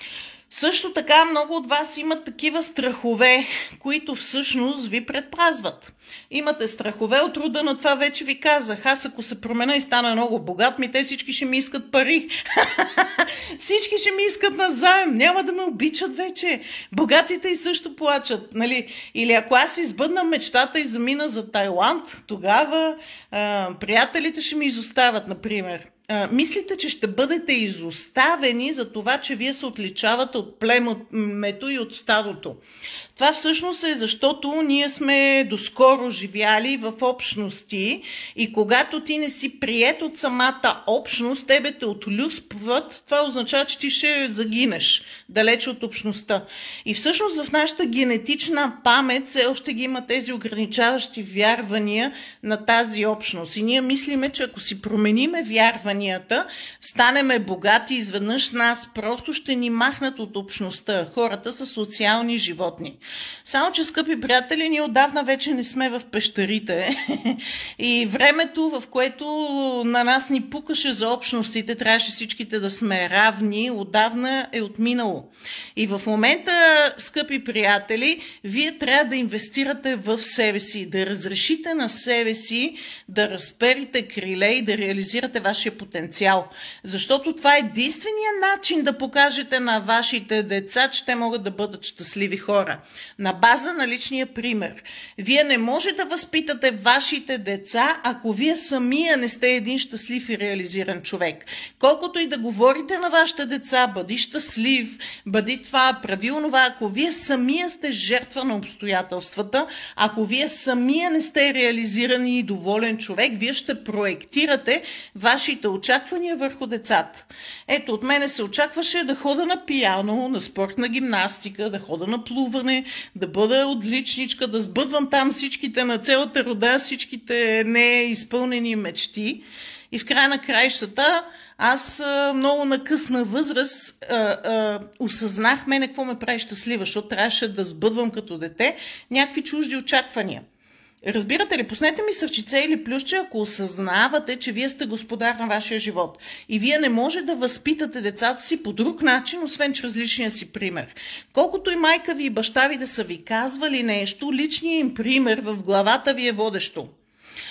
Speaker 1: Също така много от вас имат такива страхове, които всъщност ви предпазват. Имате страхове от рода на това, вече ви казах. Аз ако се променя и стана много богат, те всички ще ми искат пари. Всички ще ми искат назаем. Няма да ме обичат вече. Богатите и също плачат. Нали? Или ако аз избъдна мечтата и замина за Тайланд, тогава приятелите ще ми изоставят, например. Мислите, че ще бъдете изоставени за това, че вие се отличавате от племето и от стадото. Това всъщност е защото ние сме доскоро живяли в общности и когато ти не си приет от самата общност, тебе те отлюспват, това означава, че ти ще загинеш далече от общността. И всъщност в нашата генетична памет все още ги има тези ограничаващи вярвания на тази общност. И ние мислиме, че ако си промениме вярванията, станеме богати, изведнъж нас просто ще ни махнат от общността. Хората са социални животни. Само че, скъпи приятели, ние отдавна вече не сме в пещерите и времето, в което на нас ни пукаше за общностите, трябваше всичките да сме равни, отдавна е отминало. И в момента, скъпи приятели, вие трябва да инвестирате в себе си, да разрешите на себе си да разперите криле и да реализирате вашия потенциал. Защото това е единственият начин да покажете на вашите деца, че те могат да бъдат щастливи хора. На база на личния пример. Вие не може да възпитате вашите деца, ако вие самия не сте един щастлив и реализиран човек. Колкото и да говорите на вашите деца, бъди щастлив, бъди това, прави онова, ако вие самия сте жертва на обстоятелствата, ако вие самия не сте реализиран и доволен човек, вие ще проектирате вашите очаквания върху децата. Ето, от мене се очакваше да хода на пиано, на спортна гимнастика, да хода на плуване, да бъда отличничка, да сбъдвам там всичките на цялата рода, всичките неизпълнени мечти. И в края на краищата аз много на късна възраст осъзнах мене какво ме прави щастлива, защото трябваше да сбъдвам като дете някакви чужди очаквания. Разбирате ли, пуснете ми сърчице или плюсче, ако осъзнавате, че вие сте господар на вашия живот. И вие не може да възпитате децата си по друг начин, освен чрез личния си пример. Колкото и майка ви и баща ви да са ви казвали нещо, личният им пример в главата ви е водещо.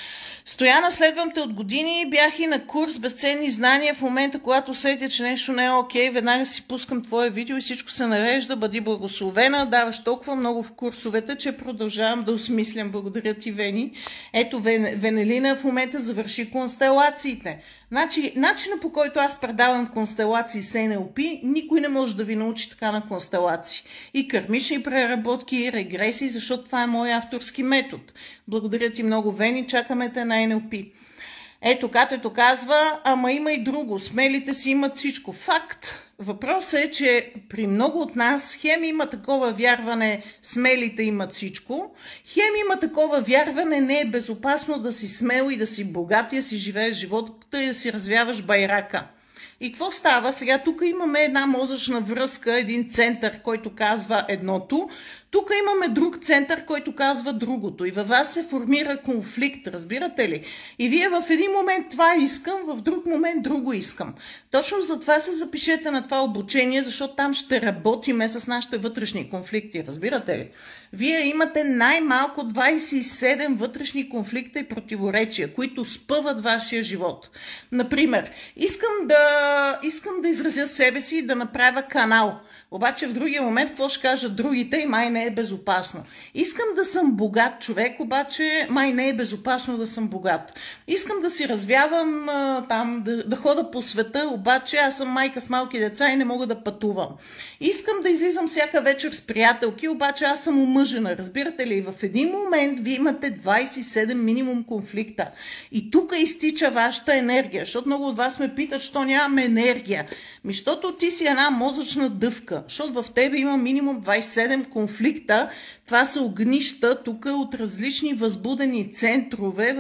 Speaker 1: Стояна, следвам те от години, бях и на курс безценни знания. В момента, когато усетя, че нещо не е окей, веднага си пускам твое видео и всичко се нарежда. Бъди благословена, даваш толкова много в курсовете, че продължавам да осмислям. Благодаря ти, Вени. Ето, Венелина в момента завърши констелациите. Значи, начинът, по който аз предавам констелации с NLP, никой не може да ви научи така на констелации. И кармични преработки, и регресии, защото това е мой авторски метод. Благодаря ти много, Вени. Чакаме те на NLP. Ето, Катето казва, ама има и друго. Смелите си имат всичко. Факт. Въпросът е, че при много от нас хем има такова вярване, смелите имат всичко, хем има такова вярване, не е безопасно да си смел и да си богат и да си живееш живота и да си развяваш байрака. И какво става? Сега тук имаме една мозъчна връзка, един център, който казва едното, тук имаме друг център, който казва другото. И във вас се формира конфликт, разбирате ли? И вие в един момент това искам, в друг момент друго искам. Точно затова се запишете на това обучение, защото там ще работиме с нашите вътрешни конфликти, разбирате ли? Вие имате най-малко 27 вътрешни конфликта и противоречия, които спъват вашия живот. Например, искам да изразя себе си и да направя канал. Обаче в другия момент какво ще кажат другите и май не е безопасно. Искам да съм богат човек, обаче май не е безопасно да съм богат. Искам да си развявам там, да хода по света, обаче аз съм майка с малки деца и не мога да пътувам. Искам да излизам всяка вечер с приятелки, обаче аз съм омъжена, разбирате ли? В един момент вие имате 27 минимум конфликта. И тук изтича вашата енергия, защото много от вас ме питат, що нямаме енергия. Защото ти си една мозъчна дъвка, защото в тебе има минимум 27 конфликта. Това са огнища тук от различни възбудени центрове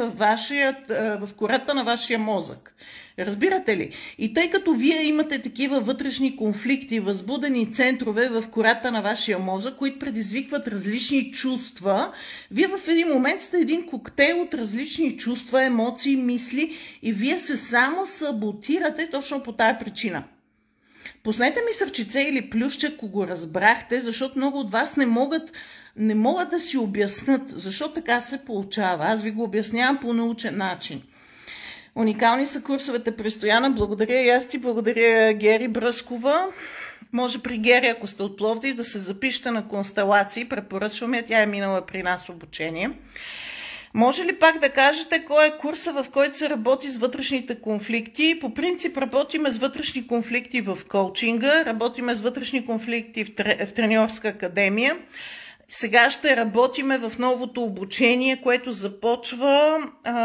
Speaker 1: в кората на вашия мозък. Разбирате ли? И тъй като вие имате такива вътрешни конфликти, възбудени центрове в кората на вашия мозък, които предизвикват различни чувства, вие в един момент сте един коктейл от различни чувства, емоции, мисли и вие се само саботирате точно по тая причина. Пуснете ми сърчице или плюсче, ако го разбрахте, защото много от вас не могат да си обяснат защо така се получава. Аз ви го обяснявам по научен начин. Уникални са курсовете при Стояна. Благодаря и аз ти, благодаря Гери Бръскова. Може при Гери, ако сте от Пловдив, да се запишете на констелации. Препоръчвам я, тя е минала при нас обучение. Може ли пак да кажете кой е курса, в който се работи с вътрешните конфликти? По принцип работиме с вътрешни конфликти в коучинга, работиме с вътрешни конфликти в треньорска академия. Сега ще работиме в новото обучение, което започва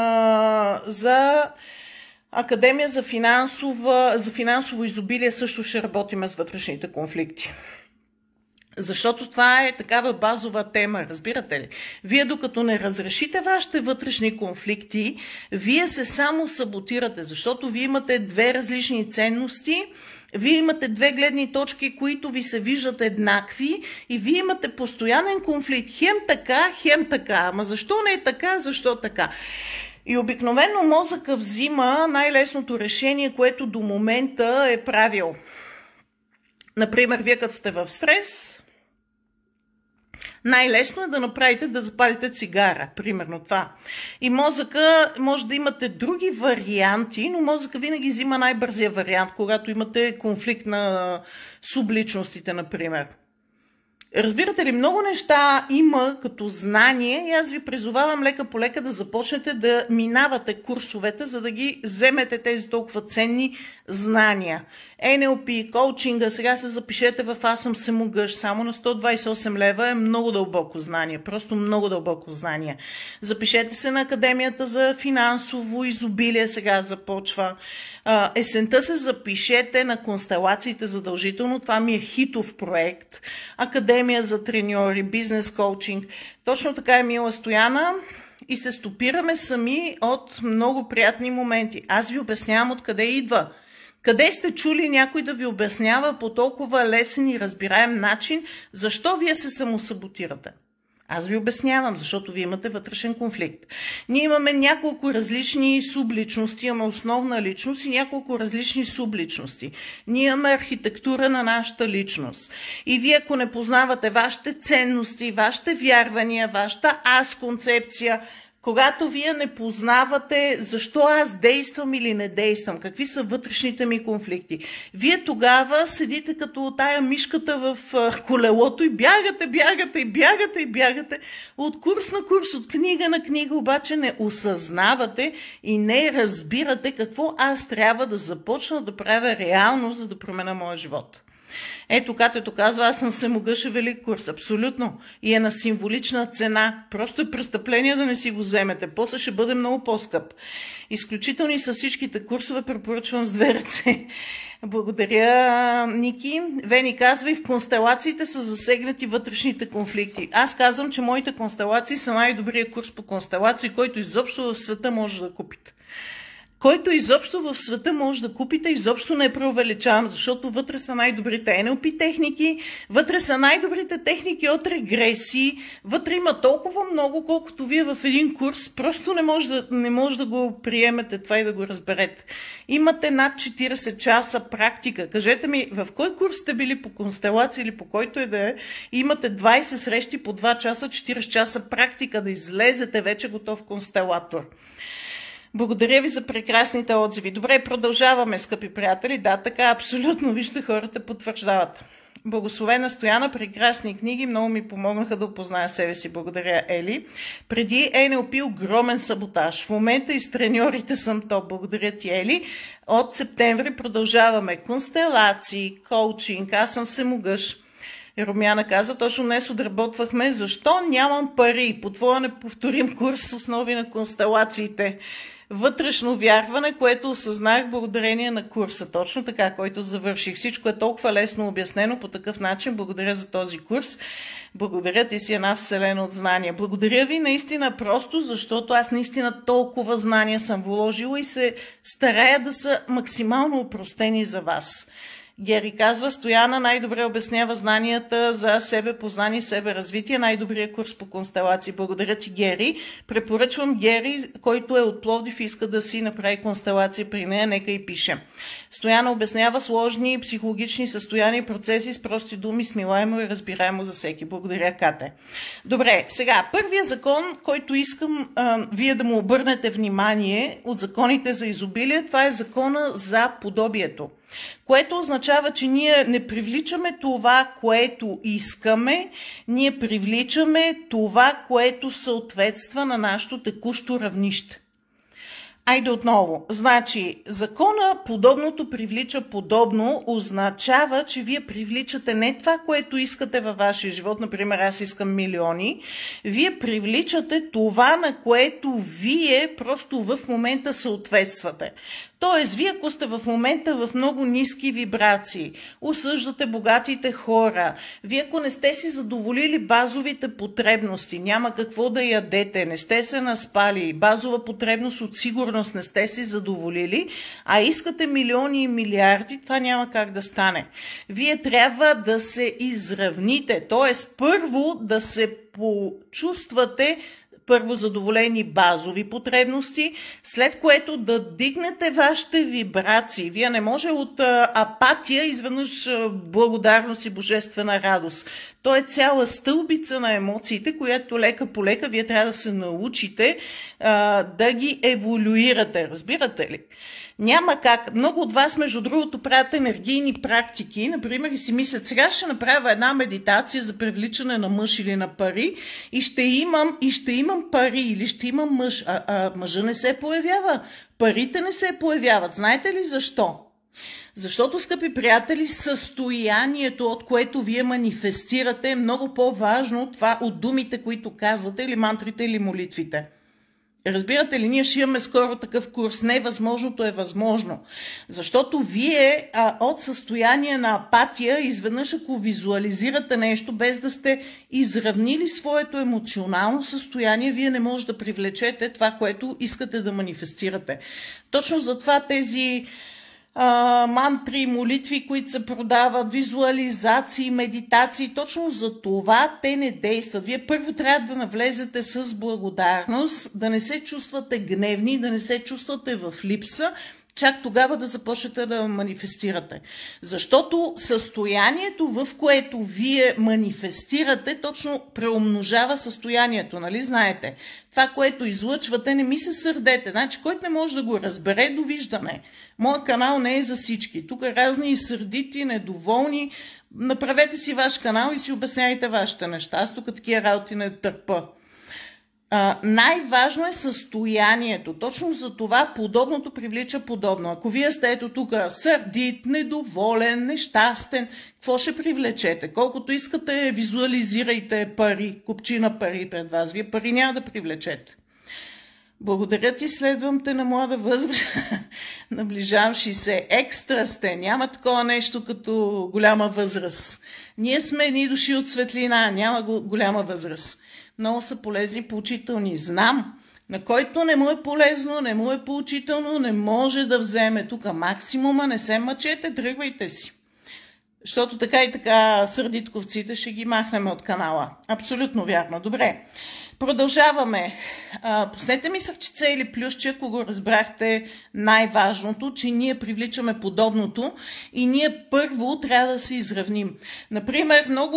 Speaker 1: за Академия за финансово изобилие. Също ще работиме с вътрешните конфликти. Защото това е такава базова тема, разбирате ли? Вие докато не разрешите вашите вътрешни конфликти, вие се само саботирате, защото вие имате две различни ценности, вие имате две гледни точки, които ви се виждат еднакви и вие имате постоянен конфликт. Хем така. Ама защо не е така, защо така? И обикновено мозъка взима най-лесното решение, което до момента е правил. Например, вие като сте в стрес, най-лесно е да направите да запалите цигара, примерно това. И мозъка, може да имате други варианти, но мозъка винаги взима най-бързия вариант, когато имате конфликт на субличностите, например. Разбирате ли, много неща има като знание и аз ви призовавам лека по лека да започнете да минавате курсовете, за да ги вземете тези толкова ценни знания. NLP, коучинга, сега се запишете в Аз съм всемогъщ, само на 128 лева е много дълбоко знание, просто много дълбоко знание. Запишете се на Академията за финансово изобилие, сега започва. Есента се запишете на констелациите задължително, това ми е хитов проект. Академия за треньори, бизнес коучинг. Точно така е, мила Стояна. И се стопираме сами от много приятни моменти. Аз ви обяснявам откъде идва. Къде сте чули някой да ви обяснява по толкова лесен и разбираем начин, защо вие се самосаботирате? Аз ви обяснявам, защото вие имате вътрешен конфликт. Ние имаме няколко различни субличности, имаме основна личност и няколко различни субличности. Ние имаме архитектура на нашата личност. И вие, ако не познавате вашите ценности, вашите вярвания, вашата аз-концепция, Когато вие не познавате защо аз действам или не действам, какви са вътрешните ми конфликти, вие тогава седите като тая мишката в колелото и бягате от курс на курс, от книга на книга, обаче не осъзнавате и не разбирате какво аз трябва да започна да правя реално, за да променя моя живот. Ето, както казва, аз съм всемогъщ велик курс. Абсолютно. И е на символична цена. Просто е престъпление да не си го вземете. После ще бъде много по-скъп. Изключителни са всичките курсове, препоръчвам с 2 ръце. Благодаря, Ники. Вени казва, и в констелациите са засегнати вътрешните конфликти. Аз казвам, че моите констелации са най-добрият курс по констелации, който изобщо в света може да купите. Който изобщо в света може да купите, изобщо не преувеличавам, защото вътре са най-добрите NLP техники, вътре са най-добрите техники от регресии, вътре има толкова много, колкото вие в един курс, просто не може да го приемете това и да го разберете. Имате над 40 часа практика. Кажете ми, в кой курс сте били по констелация или по който и да е, имате 20 срещи по 2 часа, 40 часа практика да излезете вече готов констелатор. Благодаря ви за прекрасните отзиви. Добре, продължаваме, скъпи приятели. Да, така, абсолютно, вижте, хората потвърждават. Благословена Стояна, прекрасни книги, много ми помогнаха да опозная себе си. Благодаря, Ели. Преди NLP огромен саботаж. В момента и с треньорите съм топ. Благодаря ти, Ели. От септември продължаваме констелации, коучинг, аз съм всемогъщ. Румяна каза, точно днес отработвахме защо нямам пари по твоя неповторим курс основи на констелациите. Вътрешно вярване, което осъзнах благодарение на курса. Точно така, който завърших. Всичко е толкова лесно обяснено по такъв начин. Благодаря за този курс. Благодаря, ти си една вселена от знания. Благодаря ви наистина просто, защото аз наистина толкова знания съм вложила и се старая да са максимално опростени за вас. Гери казва, Стояна най-добре обяснява знанията за себе познание, себе развитие, най-добрия курс по констелации. Благодаря ти, Гери. Препоръчвам Гери, който е от Пловдив и иска да си направи констелация при нея, нека и пише. Стояна обяснява сложни психологични състояния и процеси с прости думи, смилаемо и разбираемо за всеки. Благодаря, Кате. Добре, сега, първият закон, който искам вие да му обърнете внимание от законите за изобилие, това е закона за подобието. Което означава, че ние не привличаме това, което искаме, ние привличаме това, което съответства на нашето текущо равнище. Айде отново. Значи, закона подобното привлича подобно означава, че вие привличате не това, което искате във вашия живот, например аз искам милиони, вие привличате това, на което вие просто в момента съответствате. Тоест, вие ако сте в момента в много ниски вибрации, осъждате богатите хора, вие ако не сте си задоволили базовите потребности, няма какво да ядете, не сте се наспали, базова потребност от сигурност не сте си задоволили, а искате милиони и милиарди, това няма как да стане. Вие трябва да се изравните, т.е. първо да се почувствате първо задоволени базови потребности, след което да дигнете вашите вибрации. Вие не може от апатия изведнъж благодарност и божествена радост. То е цяла стълбица на емоциите, която лека по лека вие трябва да се научите да ги еволюирате. Разбирате ли? Няма как. Много от вас, между другото, правят енергийни практики, например, и си мислят, сега ще направя една медитация за привличане на мъж или на пари и ще имам пари или ще имам мъж. Мъжа не се появява. Парите не се появяват. Знаете ли защо? Защото, скъпи приятели, състоянието, от което вие манифестирате, е много по-важно това от думите, които казвате, или мантрите, или молитвите. Разбирате ли, ние ще имаме скоро такъв курс. Невъзможното е възможно. Защото вие от състояние на апатия, изведнъж ако визуализирате нещо, без да сте изравнили своето емоционално състояние, вие не може да привлечете това, което искате да манифестирате. Точно затова тези мантри, молитви, които се продават, визуализации, медитации, точно за това те не действат. Вие първо трябва да навлезете с благодарност, да не се чувствате гневни, да не се чувствате в липса чак тогава да започнете да манифестирате. Защото състоянието, в което вие манифестирате, точно преумножава състоянието, нали знаете? Това, което излъчвате, не ми се сърдете. Значи, който не може да го разбере, довиждане. Моят канал не е за всички. Тук разни сърдити, недоволни. Направете си ваш канал и си обясняйте вашите неща. Аз тук такива работи не търпа. Най-важно е състоянието. Точно за това подобното привлича подобно. Ако вие сте ето тук сърдит, недоволен, нещастен, какво ще привлечете? Колкото искате, визуализирайте пари, купчина пари пред вас. Вие пари няма да привлечете. Благодаря ти, следвам те на млада възраст. Наближавам 60. Екстра сте. Няма такова нещо като голяма възраст. Ние сме едни души от светлина. Няма голяма възраст. Много са полезни, поучителни. Знам, на който не му е полезно, не му е поучително, не може да вземе тук максимума, не се мъчете, тръгвайте си. Защото така и така сърдитковците ще ги махнем от канала. Абсолютно вярно. Добре. Продължаваме. Пуснете ми сърчице или плюсче, ако го разбрахте най-важното, че ние привличаме подобното и ние първо трябва да се изравним. Например, много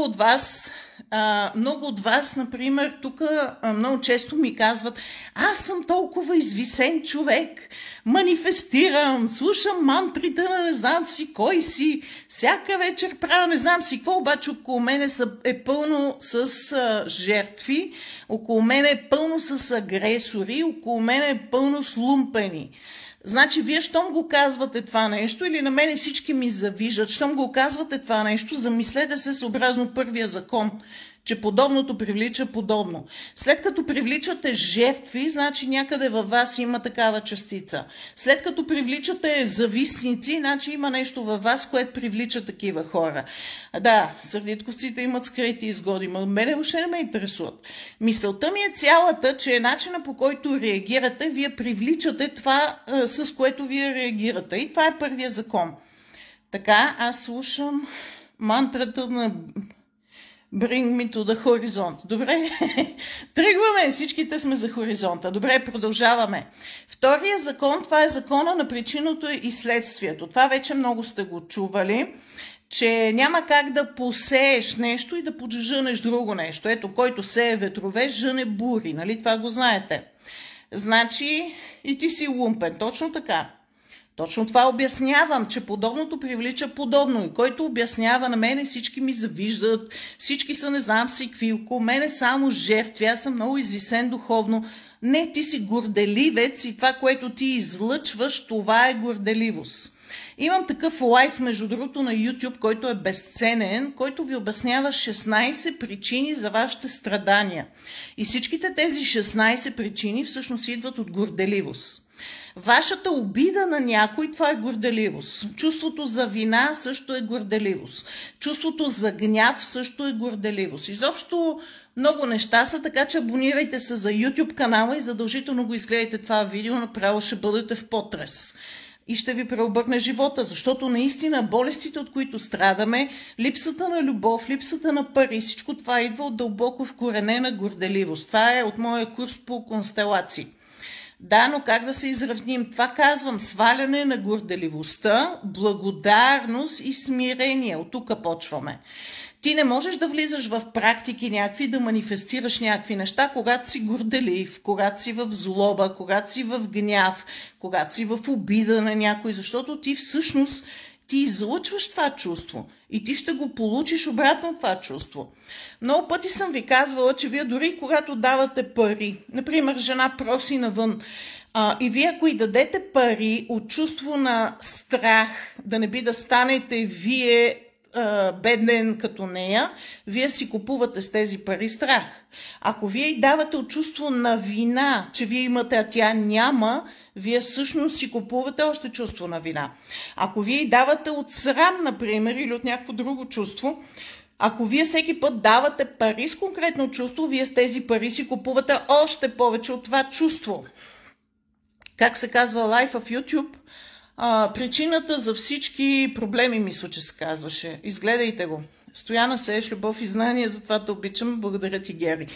Speaker 1: от вас, например, тук много често ми казват: аз съм толкова извисен човек, манифестирам, слушам мантрите на не знам си кой си, всяка вечер правя не знам си какво, обаче около мене е пълно с жертви, около мене е пълно с агресори, около мене е пълно с лумпени. Значи, вие щом го казвате това нещо, или на мене всички ми завиждат, щом го казвате това нещо, замислете се съобразно първия закон, че подобното привлича подобно. След като привличате жертви, значи някъде във вас има такава частица. След като привличате завистници, значи има нещо във вас, което привлича такива хора. Да, сърдитковците имат скрити изгоди, но мене въобще не ме интересуват. Мисълта ми е цялата, че начина, по който реагирате, вие привличате това, с което вие реагирате. И това е първия закон. Така, аз слушам мантрата на Bring me to the horizon. Добре? Тръгваме. Всичките сме за хоризонта. Добре, продължаваме. Втория закон, това е закона на причиното и следствието. Това вече много сте го чували, че няма как да посееш нещо и да пожънеш друго нещо. Ето, който сее ветрове, жъне бури. Нали? Това го знаете. Значи и ти си лумпен. Точно така. Точно това обяснявам, че подобното привлича подобно. И който обяснява на мене, всички ми завиждат, всички са не знам си какви, около мене само жертви, аз съм много извисен духовно. Не, ти си горделивец и това, което ти излъчваш, това е горделивост. Имам такъв лайф, между другото, на YouTube, който е безценен, който ви обяснява 16 причини за вашите страдания. И всичките тези 16 причини всъщност идват от горделивост. Вашата обида на някой, това е горделивост. Чувството за вина също е горделивост. Чувството за гняв също е горделивост. Изобщо много неща са, така че абонирайте се за YouTube канала и задължително го изгледайте това видео, направо ще бъдете в потрес. И ще ви преобърне живота, защото наистина болестите, от които страдаме, липсата на любов, липсата на пари, всичко това идва от дълбоко вкоренена горделивост. Това е от моя курс по констелации. Да, но как да се изравним? Това казвам: сваляне на горделивостта, благодарност и смирение. От тук почваме. Ти не можеш да влизаш в практики някакви, да манифестираш някакви неща, когато си горделив, когато си в злоба, когато си в гняв, когато си в обида на някой, защото ти всъщност ти излъчваш това чувство и ти ще го получиш обратно това чувство. Много пъти съм ви казвала, че вие дори когато давате пари, например жена проси навън, и вие ако и дадете пари от чувство на страх, да не би да станете вие беден като нея, вие си купувате с тези пари страх. Ако вие й давате от чувство на вина, че вие имате, а тя няма, вие всъщност си купувате още чувство на вина. Ако вие й давате от срам, например, или от някакво друго чувство, ако вие всеки път давате пари с конкретно чувство, вие с тези пари си купувате още повече от това чувство. Как се казва лайф в YouTube? Причината за всички проблеми, мисля, че се казваше. Изгледайте го. Стояна, сееш любов и знание, затова те обичам. Благодаря ти, Гери.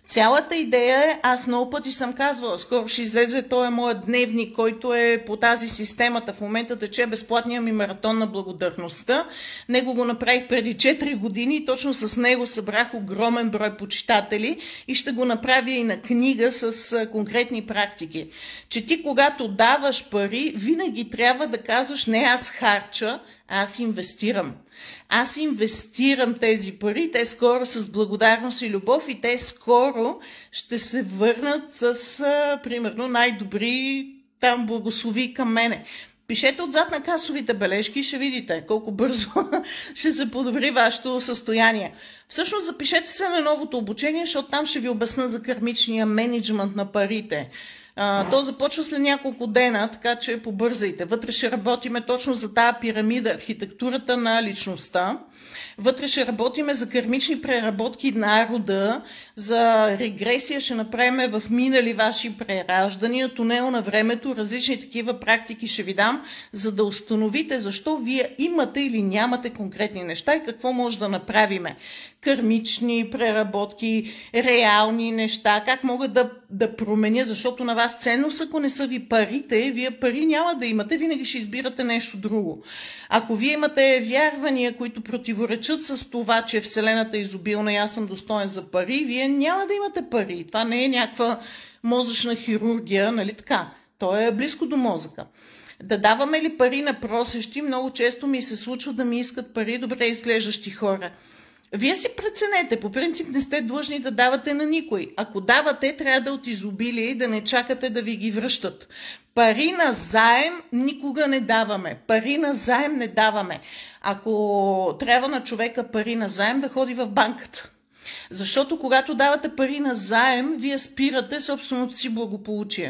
Speaker 1: Цялата идея е, аз много пъти съм казвала, скоро ще излезе, той е моят дневник, който е по тази системата. В момента тече безплатния ми маратон на благодарността. Него го направих преди 4 години и точно с него събрах огромен брой почитатели и ще го направя и на книга с конкретни практики. Че ти, когато даваш пари, винаги трябва да казваш: не аз харча, аз инвестирам. Аз инвестирам тези пари, те скоро с благодарност и любов и те скоро ще се върнат с, примерно, най-добри там благослови към мене. Пишете отзад на касовите бележки и ще видите колко бързо ще се подобри вашето състояние. Всъщност запишете се на новото обучение, защото там ще ви обясна за кармичния мениджмънт на парите. То започва след няколко дена, така че побързайте. Вътре ще работиме точно за тази пирамида, архитектурата на личността. Вътре ще работиме за кармични преработки на рода, за регресия ще направим в минали ваши прераждания, тунел на времето, различни такива практики ще ви дам, за да установите защо вие имате или нямате конкретни неща и какво може да направиме. Кармични преработки, реални неща, как могат да променя, защото на вас ценност, ако не са ви парите, вие пари няма да имате, винаги ще избирате нещо друго. Ако вие имате вярвания, които противоречат с това, че Вселената е изобилна и аз съм достоен за пари, вие няма да имате пари. Това не е някаква мозъчна хирургия, нали така? То е близко до мозъка. Да даваме ли пари на просещи? Много често ми се случва да ми искат пари добре изглеждащи хора. Вие си преценете, по принцип не сте длъжни да давате на никой. Ако давате, трябва да от изобилие и да не чакате да ви ги връщат. Пари на заем никога не даваме. Пари на заем не даваме. Ако трябва на човека пари на заем, да ходи в банката. Защото когато давате пари на заем, вие спирате собственото си благополучие.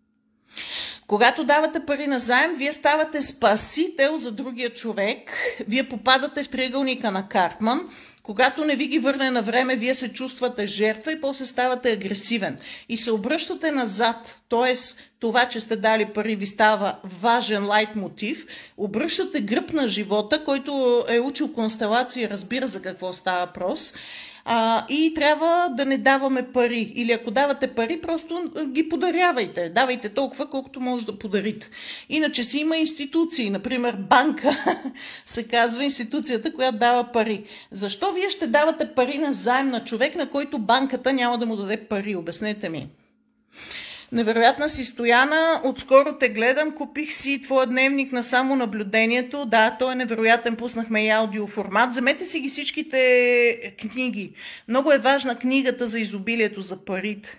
Speaker 1: Когато давате пари на заем, вие ставате спасител за другия човек, вие попадате в триъгълника на Карпман. Когато не ви ги върне на време, вие се чувствате жертва и после ставате агресивен. И се обръщате назад, т.е. това, че сте дали пари, ви става важен лайтмотив. Обръщате гръб на живота, който е учил констелации, разбира за какво става въпрос. И трябва да не даваме пари. Или ако давате пари, просто ги подарявайте. Давайте толкова, колкото може да подарите. Иначе си има институции. Например, банка се казва институцията, която дава пари. Защо вие ще давате пари на заем на човек, на който банката няма да му даде пари? Обяснете ми. Невероятна си, Стояна, отскоро те гледам, купих си твоя дневник на самонаблюдението. Да, той е невероятен, пуснахме и аудиоформат. Вземете си ги всичките книги. Много е важна книгата за изобилието, за парите.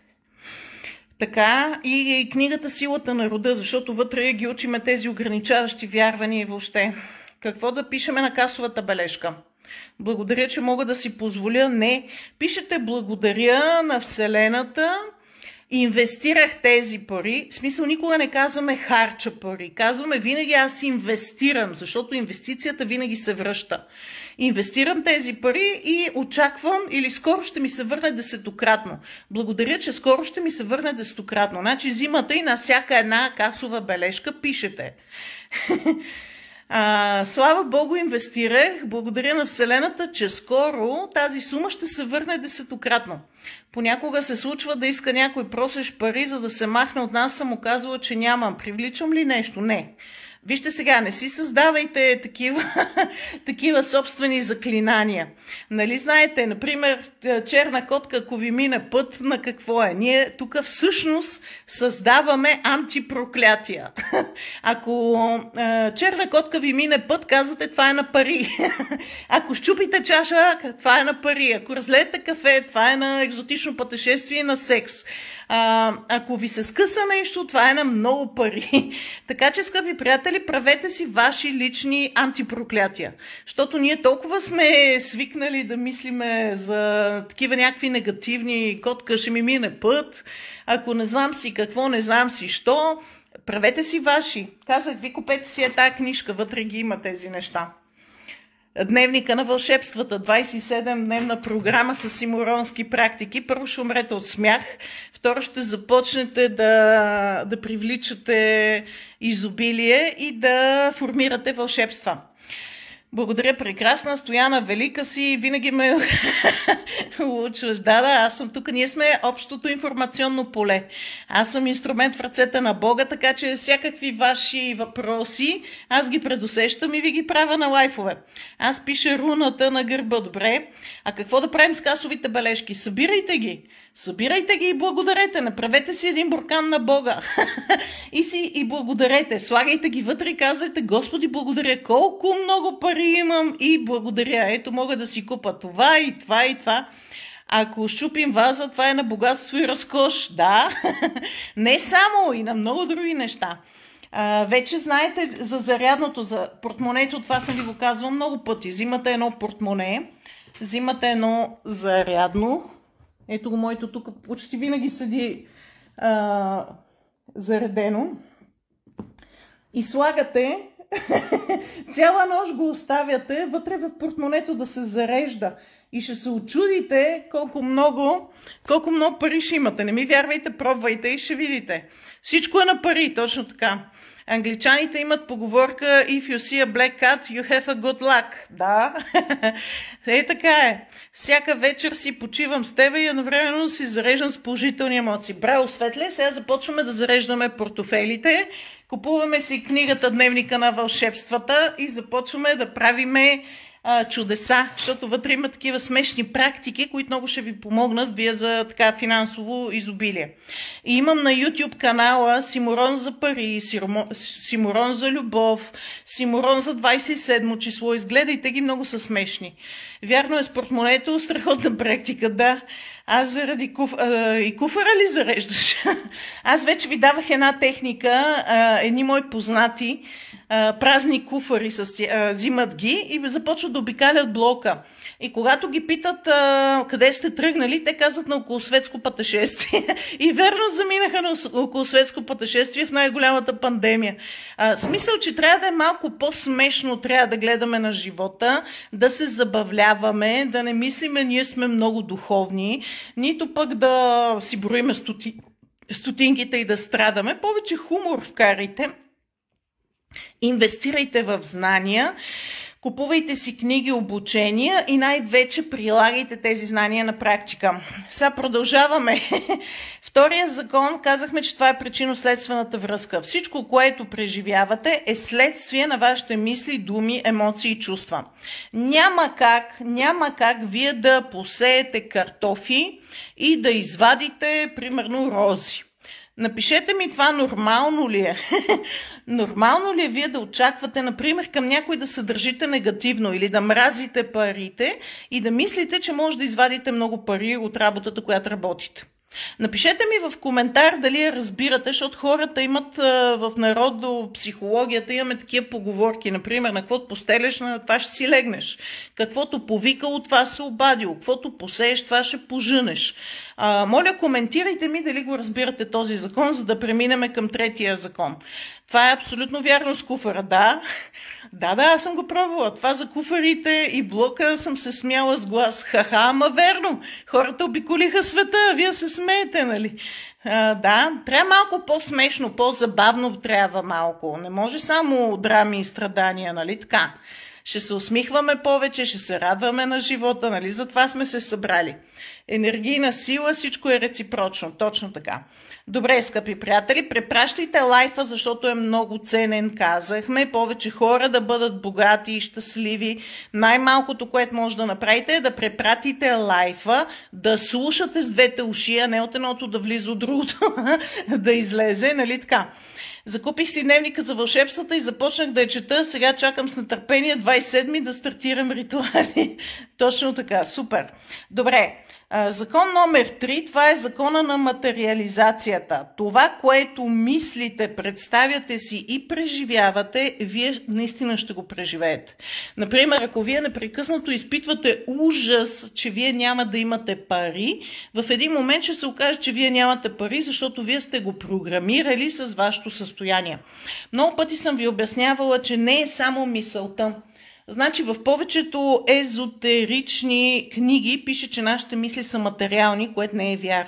Speaker 1: Така и книгата Силата на рода, защото вътре ги учиме тези ограничаващи вярвания и въобще. Какво да пишеме на касовата бележка? Благодаря, че мога да си позволя. Не, пишете благодаря на Вселената. Инвестирах тези пари, в смисъл никога не казваме харча пари, казваме винаги аз инвестирам, защото инвестицията винаги се връща. Инвестирам тези пари и очаквам или скоро ще ми се върне десетократно. Благодаря, че скоро ще ми се върне десетократно. Значи взимате и на всяка една касова бележка пишете. Слава Богу, инвестирах. Благодаря на Вселената, че скоро тази сума ще се върне десетократно. Понякога се случва да иска някой просеш пари, за да се махне от нас, съм му казвала, че нямам. Привличам ли нещо? Не. Вижте сега, не си създавайте такива собствени заклинания. Нали знаете, например, черна котка, ако ви мине път, на какво е? Ние тук всъщност създаваме антипроклятия. Ако черна котка ви мине път, казвате, това е на пари. Ако щупите чаша, това е на пари. Ако разлеете кафе, това е на екзотично пътешествие, на секс. Ако ви се скъса нещо, това е на много пари. Така че, скъпи приятели, правете си ваши лични антипроклятия. Защото ние толкова сме свикнали да мислиме за такива някакви негативни, котка ще ми мине път, ако не знам си какво, не знам си що, правете си ваши. Казах ви, купете си тая книжка, вътре ги има тези неща. Дневника на вълшебствата, 27-дневна програма с симуронски практики. Първо ще умрете от смях, второ ще започнете да привличате изобилие и да формирате вълшебства. Благодаря, прекрасна. Стояна, велика си, винаги ме учваш. Да, аз съм тук. Ние сме общото информационно поле. Аз съм инструмент в ръцете на Бога, така че всякакви ваши въпроси, аз ги предусещам и ви ги правя на лайфове. Аз пиша руната на гърба, добре. А какво да правим с касовите бележки? Събирайте ги. Събирайте ги и благодарете. Направете си един буркан на Бога. и благодарете. Слагайте ги вътре и казвайте: Господи, благодаря. Колко много пари имам и благодаря. Ето, мога да си купа това и това и това. Ако щупим ваза, това е на богатство и разкош. Да. Не само, и на много други неща. Вече знаете за зарядното, за портмонето, това съм ви го казвал много пъти. Взимате едно портмоне, взимате едно зарядно. Ето го моето тук, почти винаги седи заредено. И слагате, цяла нощ го оставяте вътре в портмонето да се зарежда. И ще се очудите колко много пари ще имате. Не ми вярвайте, пробвайте и ще видите. Всичко е на пари, точно така. Англичаните имат поговорка: If you see a black cat, you have a good luck. Да, така е. Всяка вечер си почивам с тебе и едновременно си зареждам с положителни емоции. Браво, Светле, сега започваме да зареждаме портофелите, купуваме си книгата Дневника на вълшебствата и започваме да правиме чудеса, защото вътре има такива смешни практики, които много ще ви помогнат вие за така финансово изобилие. И имам на YouTube канала Симурон за пари, Симурон за любов, Симурон за 27 число. Изгледайте ги, много са смешни. Вярно е, с портмонето страхотна практика, да. Аз заради и куфара ли зареждаш? Аз вече ви давах една техника, едни мои познати, празни куфари взимат ги и започват да обикалят блока. И когато ги питат къде сте тръгнали, те казват: на околосветско пътешествие. И верно заминаха на околосветско пътешествие в най-голямата пандемия. Смисъл, че трябва да е малко по-смешно, трябва да гледаме на живота, да се забавляваме, да не мислиме ние сме много духовни, нито пък да си броиме стотинките и да страдаме. Повече хумор вкарайте. Инвестирайте в знания, купувайте си книги, обучения и най-вече прилагайте тези знания на практика. Сега продължаваме. Втория закон, казахме, че това е причинно-следствената връзка. Всичко, което преживявате, е следствие на вашите мисли, думи, емоции и чувства. Няма как вие да посеете картофи и да извадите, примерно, рози. Напишете ми това нормално ли е? Нормално ли е вие да очаквате, например, към някой да се държите негативно или да мразите парите и да мислите, че може да извадите много пари от работата, която работите? Напишете ми в коментар дали я разбирате, защото хората имат в народопсихологията, имаме такива поговорки, например: на каквото постелеш, на това ще си легнеш, каквото повикало, това се обадил, каквото посееш, това ще пожънеш. Моля, коментирайте ми дали го разбирате този закон, за да преминем към третия закон. Това е абсолютно вярно с куфара, да. Да, аз съм го пробвала. Това за куфарите и блока съм се смяла с глас. Ха-ха, ама верно. Хората обиколиха света, а вие се смеете, нали? Да, трябва малко по-смешно, по-забавно трябва малко. Не може само драми и страдания, нали така? Ще се усмихваме повече, ще се радваме на живота, нали? Затова сме се събрали. Енергийна сила, всичко е реципрочно, точно така. Добре, скъпи приятели, препращайте лайфа, защото е много ценен, казахме. Повече хора да бъдат богати и щастливи. Най-малкото, което може да направите, е да препратите лайфа, да слушате с двете уши, а не от едното да влиза от другото, да излезе, нали така? Закупих си дневника за вълшебствата и започнах да я чета. Сега чакам с нетърпение 27-ми да стартирам ритуали. Точно така, супер. Добре, закон номер 3, това е закона на материализацията. Това, което мислите, представяте си и преживявате, вие наистина ще го преживеете. Например, ако вие непрекъснато изпитвате ужас, че вие няма да имате пари, в един момент ще се окаже, че вие нямате пари, защото вие сте го програмирали с вашето състояние. Много пъти съм ви обяснявала, че не е само мисълта. Значи в повечето езотерични книги пише, че нашите мисли са материални, което не е вярно.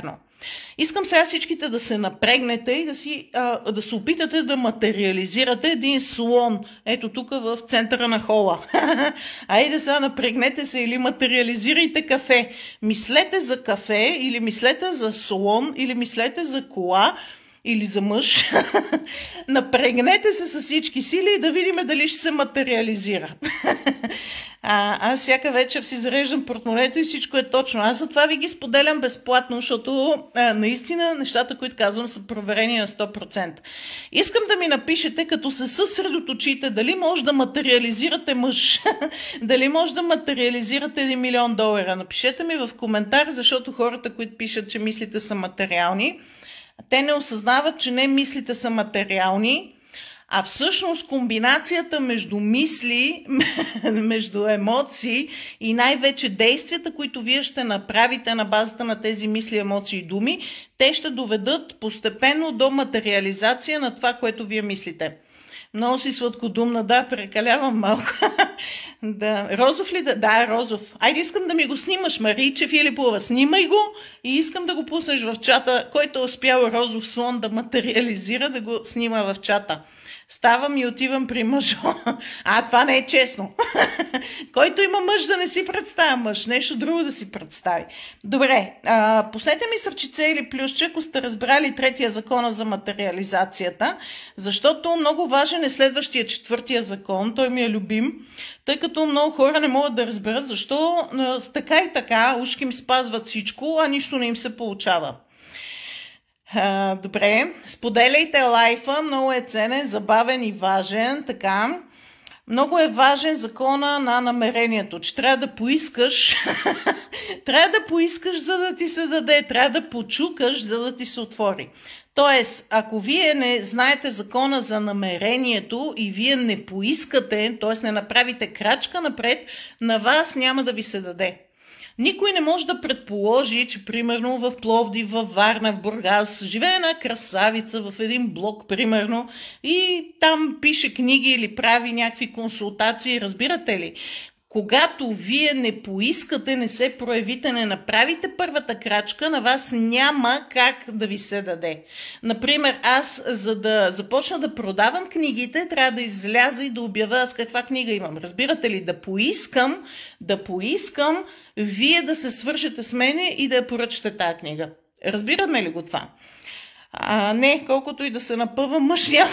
Speaker 1: Искам сега всичките да се напрегнете и да се опитате да материализирате един слон. Ето тук в центъра на хола. Айде сега напрегнете се или материализирайте кафе. Мислете за кафе или мислете за слон или мислете за кола или за мъж. Напрегнете се с всички сили и да видим дали ще се материализира. Аз всяка вечер си зареждам портмонето и всичко е точно. Аз затова ви ги споделям безплатно, защото наистина нещата, които казвам, са проверени на 100%. Искам да ми напишете, като се съсредоточите, дали може да материализирате мъж, дали може да материализирате $1 милион. Напишете ми в коментар, защото хората, които пишат, че мислите са материални, те не осъзнават, че не мислите са материални, а всъщност комбинацията между мисли, между емоции и най-вече действията, които вие ще направите на базата на тези мисли, емоции и думи, те ще доведат постепенно до материализация на това, което вие мислите. Много си сладкодумна, да, прекалявам малко. Да. Розов ли да? Да, розов. Айде, искам да ми го снимаш, Марийче Филипова. Снимай го и искам да го пуснеш в чата. Който е успял розов слон да материализира, да го снима в чата. Ставам и отивам при мъжо. Това не е честно. Който има мъж, да не си представя мъж. Нещо друго да си представи. Добре, пуснете ми сърчице или плюсче, ако сте разбрали третия закона за материализацията, защото много важен е следващия четвъртия закон. Той ми е любим, тъй като много хора не могат да разберат защо така и така ушки им спазват всичко, а нищо не им се получава. Добре, споделяйте лайфа, много е ценен, забавен и важен, така. Много е важен закона на намерението, че трябва да поискаш, трябва да поискаш, за да ти се даде, трябва да почукаш, за да ти се отвори. Тоест, ако вие не знаете закона за намерението и вие не поискате, т.е. не направите крачка напред, на вас няма да ви се даде. Никой не може да предположи, че примерно в Пловдив, във Варна, в Бургас живее една красавица в един блок, примерно, и там пише книги или прави някакви консултации, разбирате ли? Когато вие не поискате, не се проявите, не направите първата крачка, на вас няма как да ви се даде. Например, аз, за да започна да продавам книгите, трябва да изляза и да обявя аз каква книга имам. Разбирате ли? Да поискам вие да се свържете с мене и да я поръчате тази книга. Разбираме ли го това? Не, колкото и да се напъва мъж няма.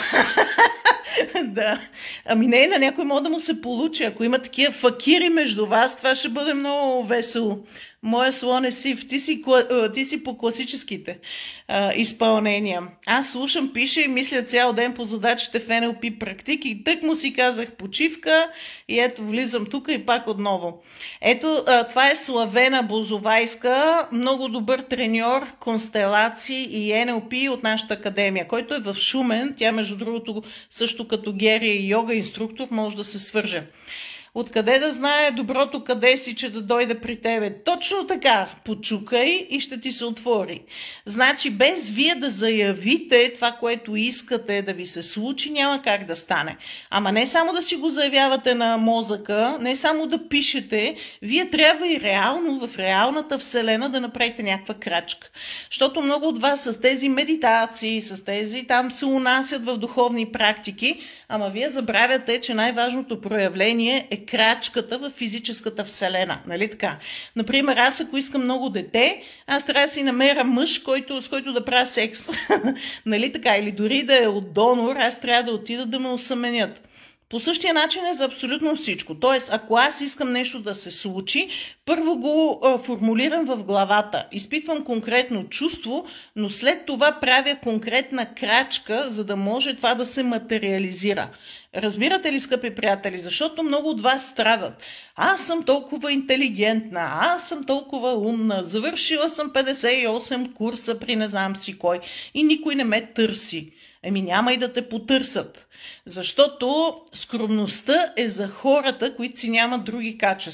Speaker 1: Да. Ами не, на някой може да му се получи. Ако има такива факири между вас, това ще бъде много весело. Моя слон е сив. Ти си по класическите изпълнения. Аз слушам, пише и мисля цял ден по задачите в NLP практики и тък му си казах почивка и ето влизам тук и пак отново. Ето, това е Славена Бозовайска, много добър треньор, констелации и NLP от нашата академия, който е в Шумен. Тя, между другото, също като Гери и йога инструктор, може да се свърже. Откъде да знае доброто къде си, че да дойде при тебе? Точно така, почукай и ще ти се отвори. Значи, без вие да заявите това, което искате да ви се случи, няма как да стане. Ама не само да си го заявявате на мозъка, не само да пишете, вие трябва и реално, в реалната вселена да направите някаква крачка. Защото много от вас с тези медитации, с тези там се унасят в духовни практики, ама вие забравяте, че най-важното проявление е крачката в физическата вселена. Нали така? Например, аз ако искам много дете, аз трябва да си намеря мъж, с който да правя секс. Нали така? Или дори да е от донор, аз трябва да отида да ме осъменят. По същия начин е за абсолютно всичко. Тоест, ако аз искам нещо да се случи, първо го формулирам в главата. Изпитвам конкретно чувство, но след това правя конкретна крачка, за да може това да се материализира. Разбирате ли, скъпи приятели? Защото много от вас страдат. Аз съм толкова интелигентна, аз съм толкова умна, завършила съм 58 курса при не знам си кой и никой не ме търси. Няма и да те потърсят. Защото скромността е за хората, които си нямат други качества.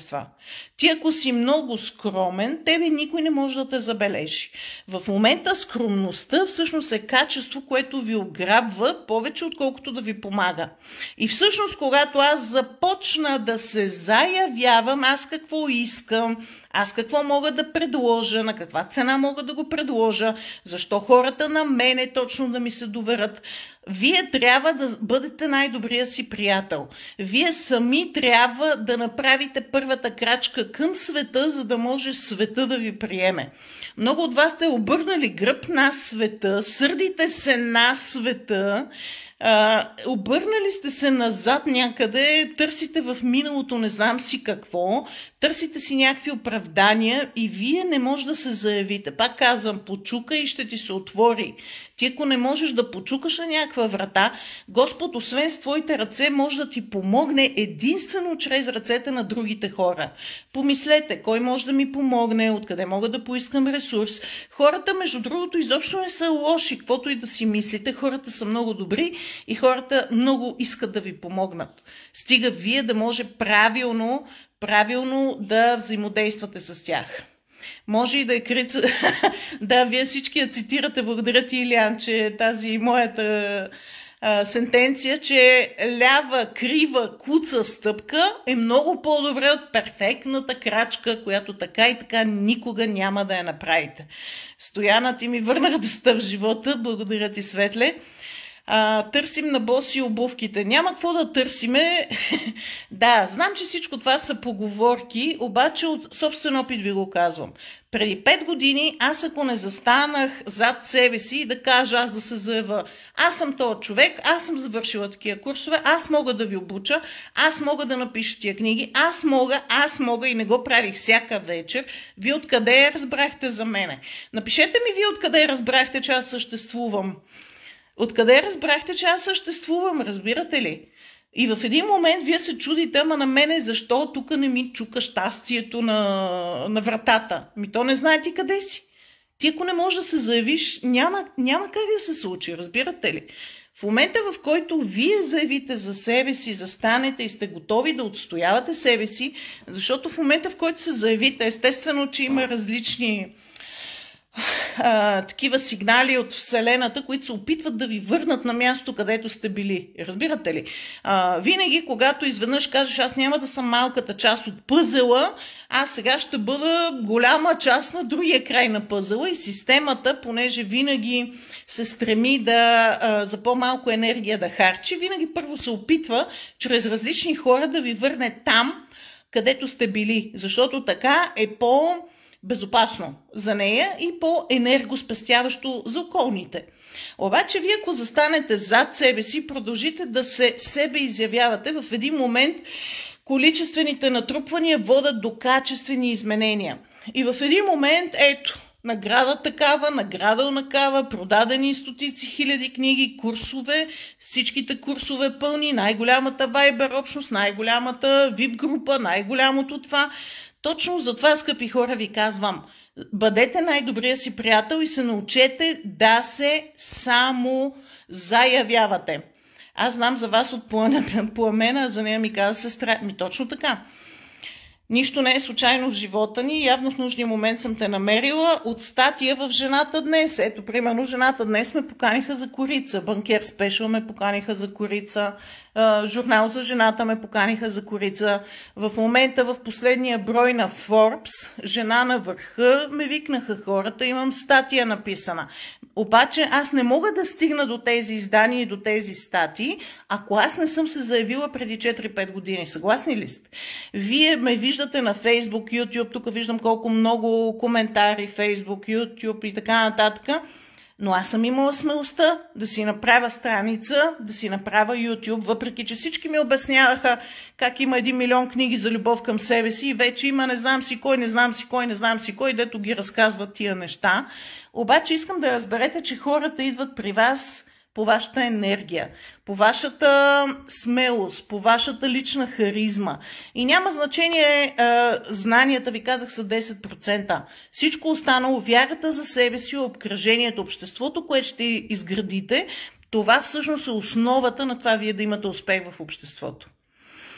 Speaker 1: Ти ако си много скромен, тебе никой не може да те забележи. В момента скромността всъщност е качество, което ви ограбва повече, отколкото да ви помага. И всъщност, когато аз започна да се заявявам, аз какво искам, аз какво мога да предложа, на каква цена мога да го предложа, защо хората на мене точно да ми се доверят, вие трябва да бъдете най-добрия си приятел. Вие сами трябва да направите първата крачка към света, за да може света да ви приеме. Много от вас сте обърнали гръб на света, сърдите се на света, обърнали сте се назад някъде, търсите в миналото не знам си какво, търсите си някакви оправдания и вие не може да се заявите. Пак казвам, почукай и ще ти се отвори. Ти ако не можеш да почукаш на някаква врата, Господ освен с твоите ръце може да ти помогне единствено чрез ръцете на другите хора. Помислете, кой може да ми помогне, откъде мога да поискам ресурс. Хората, между другото, изобщо не са лоши, каквото и да си мислите. Хората са много добри и хората много искат да ви помогнат. Стига вие да може правилно да взаимодействате с тях. Може и да е крица. Да, вие всички я цитирате. Благодаря ти, Илиан, че тази моята сентенция, че лява, крива, куца стъпка е много по-добре от перфектната крачка, която така и така никога няма да я направите. Стояна, ти ми върна радостта в живота. Благодаря ти, Светле. Търсим на боси обувките. Няма какво да търсиме. Да, знам, че всичко това са поговорки, обаче от собствен опит ви го казвам. Преди 5 години аз ако не застанах зад себе си и да кажа, аз да се заявя, аз съм този човек, аз съм завършила такива курсове, аз мога да ви обуча, аз мога да напиша тия книги, аз мога и не го правих всяка вечер. Вие откъде я разбрахте за мене? Напишете ми вие откъде разбрахте, че аз съществувам. Откъде разбрахте, че аз съществувам, разбирате ли? И в един момент вие се чудите, ама на мене защо тук не ми чука щастието на вратата? То не знае ти къде си. Ти ако не можеш да се заявиш, няма как да се случи, разбирате ли? В момента, в който вие заявите за себе си, застанете и сте готови да отстоявате себе си, защото в момента, в който се заявите, естествено, че има различни такива сигнали от Вселената, които се опитват да ви върнат на място, където сте били. Разбирате ли? Винаги, когато изведнъж кажеш, аз няма да съм малката част от пъзела, аз сега ще бъда голяма част на другия край на пъзела и системата, понеже винаги се стреми за по-малко енергия да харчи, винаги първо се опитва чрез различни хора да ви върне там, където сте били, защото така е безопасно за нея и по-енергоспестяващо за околните. Обаче вие ако застанете зад себе си, продължите да себе изявявате, в един момент количествените натрупвания водят до качествени изменения. И в един момент, ето, награда такава, награда онакава, продадени стотици хиляди книги, курсове, всичките курсове пълни, най-голямата Viber общност, най-голямата VIP група, най-голямото това. Точно затова, скъпи хора, ви казвам, бъдете най-добрия си приятел и се научете да се само заявявате. Аз знам за вас от Пламена, а за нея ми каза сестра. Точно така. Нищо не е случайно в живота ни. Явно в нужния момент съм те намерила от статия в Жената днес. Ето, примерно, Жената днес ме поканиха за корица. Банкер Спешъл ме поканиха за корица. Журнал за жената ме поканиха за корица. В момента в последния брой на Forbes, Жена на върха, ме викнаха хората. Имам статия написана. Обаче аз не мога да стигна до тези издания и до тези статии, ако аз не съм се заявила преди 4-5 години. Съгласни ли сте? Вие ме виждате на Facebook, YouTube, тук виждам колко много коментари, Facebook, YouTube и така нататък. Но аз съм имала смелостта да си направя страница, да си направя YouTube, въпреки че всички ми обясняваха как има 1 милион книги за любов към себе си и вече има не знам си кой, дето ги разказват тия неща. Обаче искам да разберете, че хората идват при вас по вашата енергия, по вашата смелост, по вашата лична харизма. И няма значение, знанията, ви казах, са 10%. Всичко останало, вярата за себе си, обкръжението, обществото, което ще изградите, това всъщност е основата на това вие да имате успех в обществото.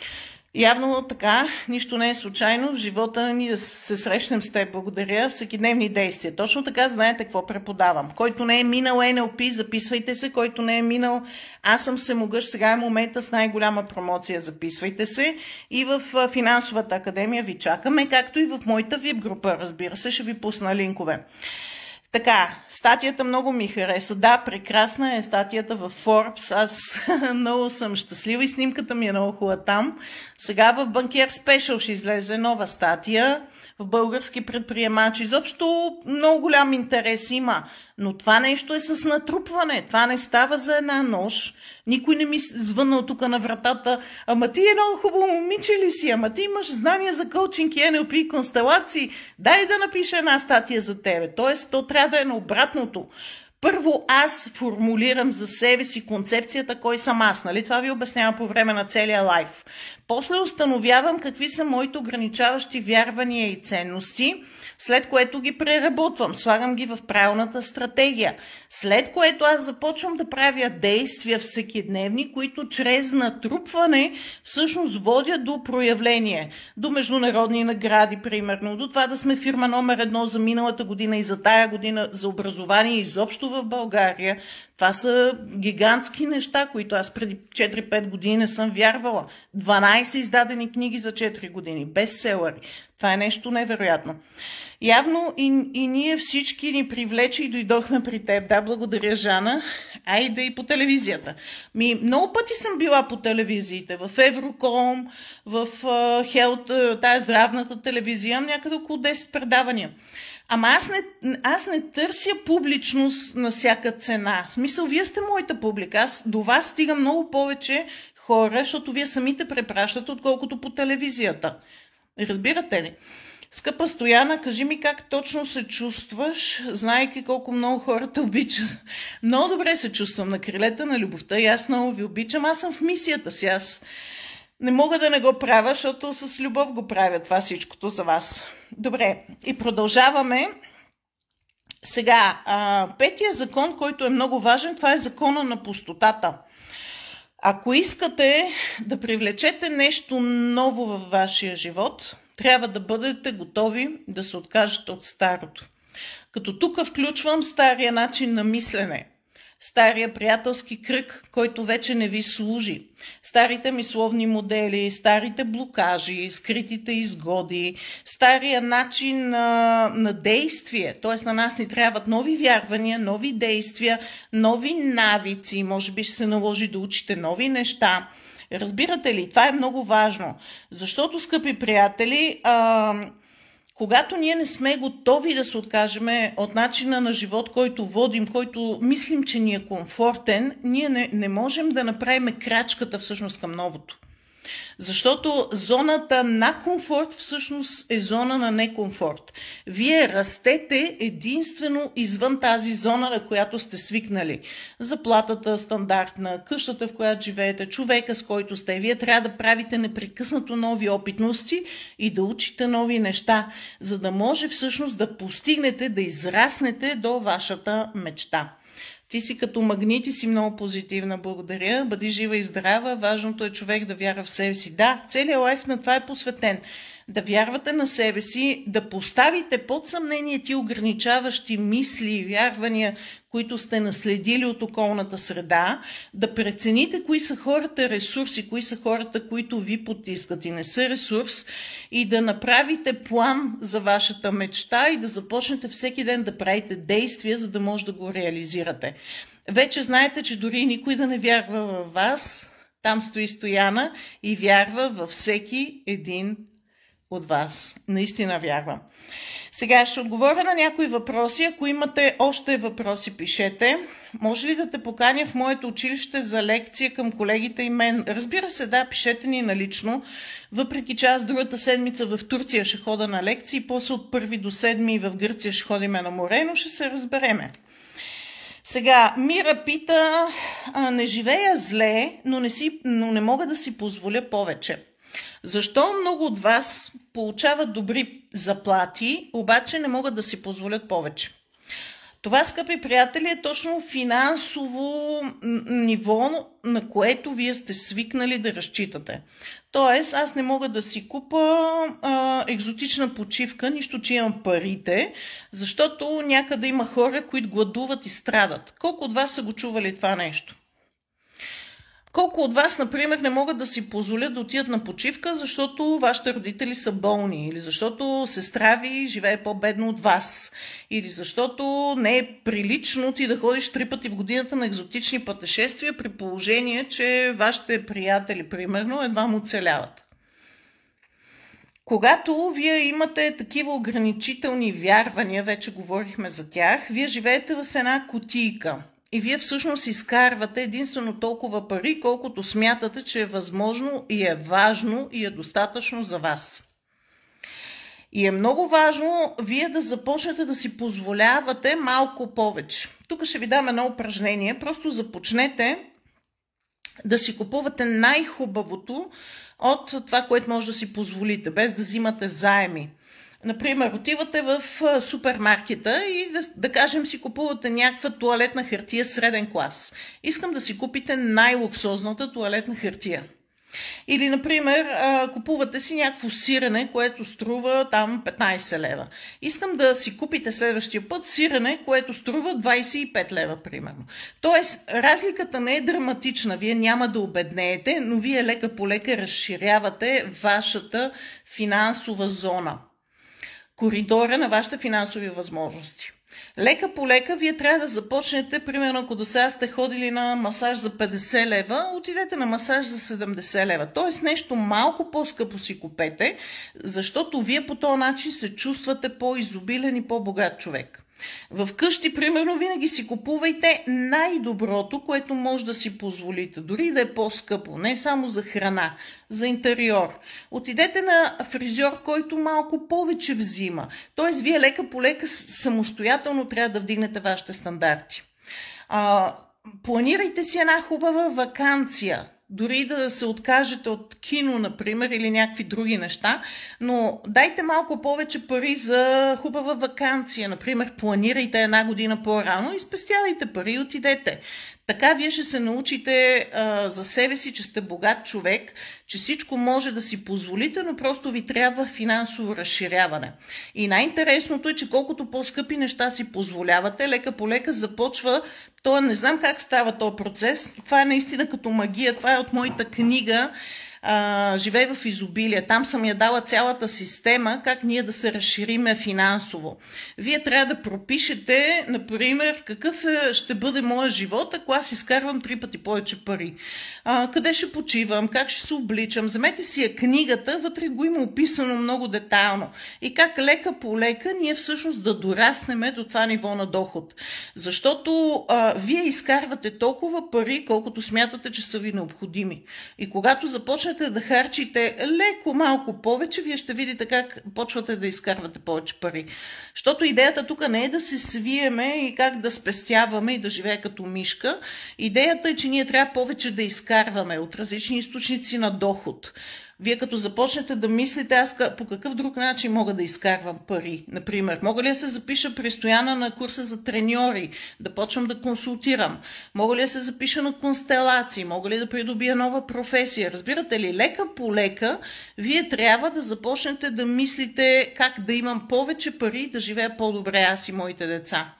Speaker 1: Явно така, нищо не е случайно в живота ни да се срещнем с теб. Благодаря. Всекидневни действия. Точно така знаете какво преподавам. Който не е минал NLP, записвайте се. Който не е минал Аз съм всемогъщ, сега е момента с най-голяма промоция. Записвайте се. И в Финансовата академия ви чакаме, както и в моята VIP група. Разбира се, ще ви пусна линкове. Така, статията много ми хареса. Да, прекрасна е статията в Forbes. Аз много съм щастлива и снимката ми е много хубава там. Сега в Банкер Спешъл ще излезе нова статия в български предприемачи. Изобщо много голям интерес има. Но това нещо е с натрупване. Това не става за една нощ. Никой не ми звънна тук на вратата. Ама ти е много хубаво момиче ли си? Ама ти имаш знания за коучинг и NLP и констелации. Дай да напиша една статия за тебе. Тоест, то трябва да е на обратното. Първо аз формулирам за себе си концепцията кой съм аз. Нали? Това ви обяснявам по време на целия лайф. После установявам какви са моите ограничаващи вярвания и ценности, след което ги преработвам, слагам ги в правилната стратегия. След което аз започвам да правя действия всекидневни, които чрез натрупване всъщност водят до проявление, до международни награди, примерно, до това да сме фирма номер 1 за миналата година и за тая година за образование изобщо в България. Това са гигантски неща, които аз преди 4-5 години не съм вярвала. 12 издадени книги за 4 години, бестселъри. Това е нещо невероятно. Явно и ние всички ни привлече и дойдохме при теб. Да, благодаря, Жана. Айде и по телевизията. Много пъти съм била по телевизиите. В Евроком, в тая здравната телевизия. Имам някъде около 10 предавания. Ама аз не търся публичност на всяка цена. В смисъл, вие сте моята публика. Аз до вас стигам много повече хора, защото вие самите препращате, отколкото по телевизията. Разбирате ли? Скъпа Стояна, кажи ми как точно се чувстваш, знайки колко много хора те обичат. Много добре се чувствам на крилета на любовта и аз много ви обичам. Аз съм в мисията си. Аз не мога да не го правя, защото с любов го правя това всичкото за вас. Добре, и продължаваме. Сега, петия закон, който е много важен, това е закона на пустотата. Ако искате да привлечете нещо ново във вашия живот, трябва да бъдете готови да се откажете от старото. Като тук включвам стария начин на мислене, стария приятелски кръг, който вече не ви служи, старите мисловни модели, старите блокажи, скритите изгоди, стария начин на действие. Т.е. на нас ни трябват нови вярвания, нови действия, нови навици. Може би ще се наложи да учите нови неща. Разбирате ли? Това е много важно. Защото, скъпи приятели, когато ние не сме готови да се откажем от начина на живот, който водим, който мислим, че ни е комфортен, ние не можем да направим крачката всъщност към новото. Защото зоната на комфорт всъщност е зона на некомфорт. Вие растете единствено извън тази зона, на която сте свикнали. Заплатата стандартна, къщата, в която живеете, човека, с който сте. Вие трябва да правите непрекъснато нови опитности и да учите нови неща, за да може всъщност да постигнете, да израснете до вашата мечта. Ти си като магнит и си много позитивна. Благодаря. Бъди жива и здрава. Важното е човек да вярва в себе си. Да, целият лайф на това е посветен. Да вярвате на себе си, да поставите под съмнение ти ограничаващи мисли и вярвания, които сте наследили от околната среда, да прецените кои са хората ресурси, кои са хората, които ви потискат и не са ресурс, и да направите план за вашата мечта и да започнете всеки ден да правите действия, за да може да го реализирате. Вече знаете, че дори никой да не вярва във вас, там стои Стояна и вярва във всеки един от вас. Наистина вярвам. Сега ще отговоря на някои въпроси. Ако имате още въпроси, пишете. Може ли да те поканя в моето училище за лекция към колегите и мен? Разбира се, да, пишете ни налично. Въпреки че аз другата седмица в Турция ще хода на лекции, после от 1 до 7 в Гърция ще ходиме на море, но ще се разбереме. Сега, Мира пита, не живея зле, но не мога да си позволя повече. Защо много от вас получават добри заплати, обаче не могат да си позволят повече? Това, скъпи приятели, е точно финансово ниво, на което вие сте свикнали да разчитате. Тоест, аз не мога да си купа екзотична почивка, нищо, че имам парите, защото някъде има хора, които гладуват и страдат. Колко от вас са го чували това нещо? Колко от вас, например, не могат да си позволят да отидат на почивка, защото вашите родители са болни, или защото сестра ви живее по-бедно от вас, или защото не е прилично ти да ходиш 3 пъти в годината на екзотични пътешествия, при положение, че вашите приятели, примерно, едва му оцеляват. Когато вие имате такива ограничителни вярвания, вече говорихме за тях, вие живеете в една кутийка. И вие всъщност изкарвате единствено толкова пари, колкото смятате, че е възможно и е важно и е достатъчно за вас. И е много важно вие да започнете да си позволявате малко повече. Тук ще ви дам едно упражнение. Просто започнете да си купувате най-хубавото от това, което може да си позволите, без да взимате заеми. Например, отивате в супермаркета и да кажем си купувате някаква тоалетна хартия среден клас. Искам да си купите най-луксозната тоалетна хартия. Или, например, купувате си някакво сирене, което струва там 15 лева. Искам да си купите следващия път сирене, което струва 25 лева, примерно. Тоест, разликата не е драматична. Вие няма да обеднеете, но вие лека по лека разширявате вашата финансова зона. Коридора на вашите финансови възможности. Лека по лека вие трябва да започнете, примерно ако до сега сте ходили на масаж за 50 лева, отидете на масаж за 70 лева. Тоест нещо малко по-скъпо си купете, защото вие по този начин се чувствате по-изобилен и по-богат човек. В къщи, примерно, винаги си купувайте най-доброто, което може да си позволите, дори да е по-скъпо, не само за храна, за интериор. Отидете на фризьор, който малко повече взима. Тоест, вие лека по лека самостоятелно трябва да вдигнете вашите стандарти. Планирайте си една хубава ваканция. Дори да се откажете от кино, например, или някакви други неща, но дайте малко повече пари за хубава ваканция. Например, планирайте една година по-рано и спестявайте пари и отидете. Така вие ще се научите за себе си, че сте богат човек, че всичко може да си позволите, но просто ви трябва финансово разширяване. И най-интересното е, че колкото по-скъпи неща си позволявате, лека по лека започва, не знам как става този процес, това е наистина като магия, това е от моята книга "Живей в изобилие". Там съм я дала цялата система, как ние да се разшириме финансово. Вие трябва да пропишете, например, какъв ще бъде моя живот, ако аз изкарвам 3 пъти повече пари. Къде ще почивам, как ще се обличам. Вземете си я книгата, вътре го има описано много детайлно. И как лека по лека ние всъщност да дораснеме до това ниво на доход. Защото вие изкарвате толкова пари, колкото смятате, че са ви необходими. И когато започнете да харчите леко малко повече, вие ще видите как почвате да изкарвате повече пари. Защото идеята тук не е да се свиеме и как да спестяваме и да живее като мишка. Идеята е, че ние трябва повече да изкарваме от различни източници на доход. Вие като започнете да мислите, аз по какъв друг начин мога да изкарвам пари. Например, мога ли да се запиша при Стояна на курса за треньори, да почвам да консултирам? Мога ли да се запиша на констелации? Мога ли да придобия нова професия? Разбирате ли, лека по лека, вие трябва да започнете да мислите как да имам повече пари, да живея по-добре аз и моите деца.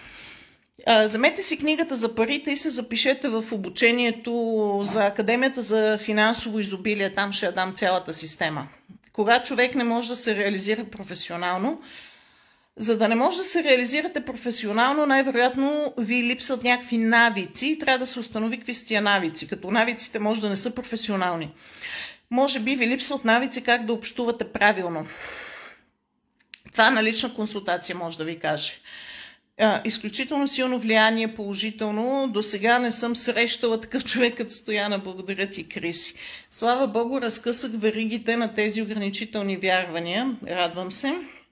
Speaker 1: Вземете си книгата за парите и се запишете в обучението за Академията за финансово изобилие. Там ще я дам цялата система. Кога човек не може да се реализира професионално, за да не може да се реализирате професионално, най-вероятно ви липсват някакви навици и трябва да се установи какви са тия навици, като навиците може да не са професионални. Може би ви липсват навици как да общувате правилно. Това на лична консултация може да ви каже. Изключително силно влияние, положително. До сега не съм срещала такъв човек като Стояна. Благодаря ти, Криси. Слава Богу, разкъсах веригите на тези ограничителни вярвания. Радвам се.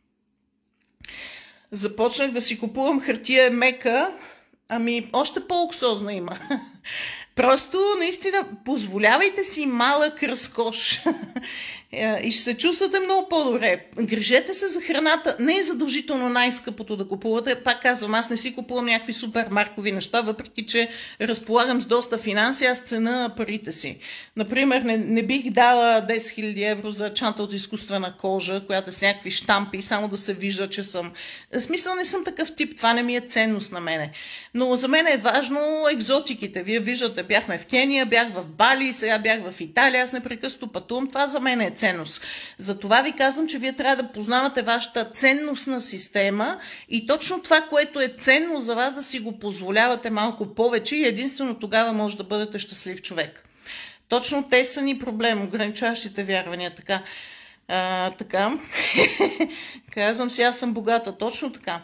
Speaker 1: Започнах да си купувам хартия мека. Още по-луксозна има. Просто, наистина, позволявайте си малък разкош. И ще се чувствате много по-добре. Грижете се за храната. Не е задължително най-скъпото да купувате. Пак казвам, аз не си купувам някакви супер маркови неща, въпреки че разполагам с доста финанси, аз цена парите си. Например, не бих дала 10 000 евро за чанта от изкуствена кожа, която е с някакви щампи, само да се вижда, че съм... В смисъл, не съм такъв тип, това не ми е ценност на мене. Но за мен е важно екзотиките. Вие виждате, бяхме в Кения, бях в Бали, сега бях в Италия, аз непрекъснато пътувам. Това за мен е ценност. Затова ви казвам, че вие трябва да познавате вашата ценностна система и точно това, което е ценно за вас, да си го позволявате малко повече и единствено тогава може да бъдете щастлив човек. Точно те са ни проблем, ограничаващите вярвания. Така. Казвам си, аз съм богата. Точно така.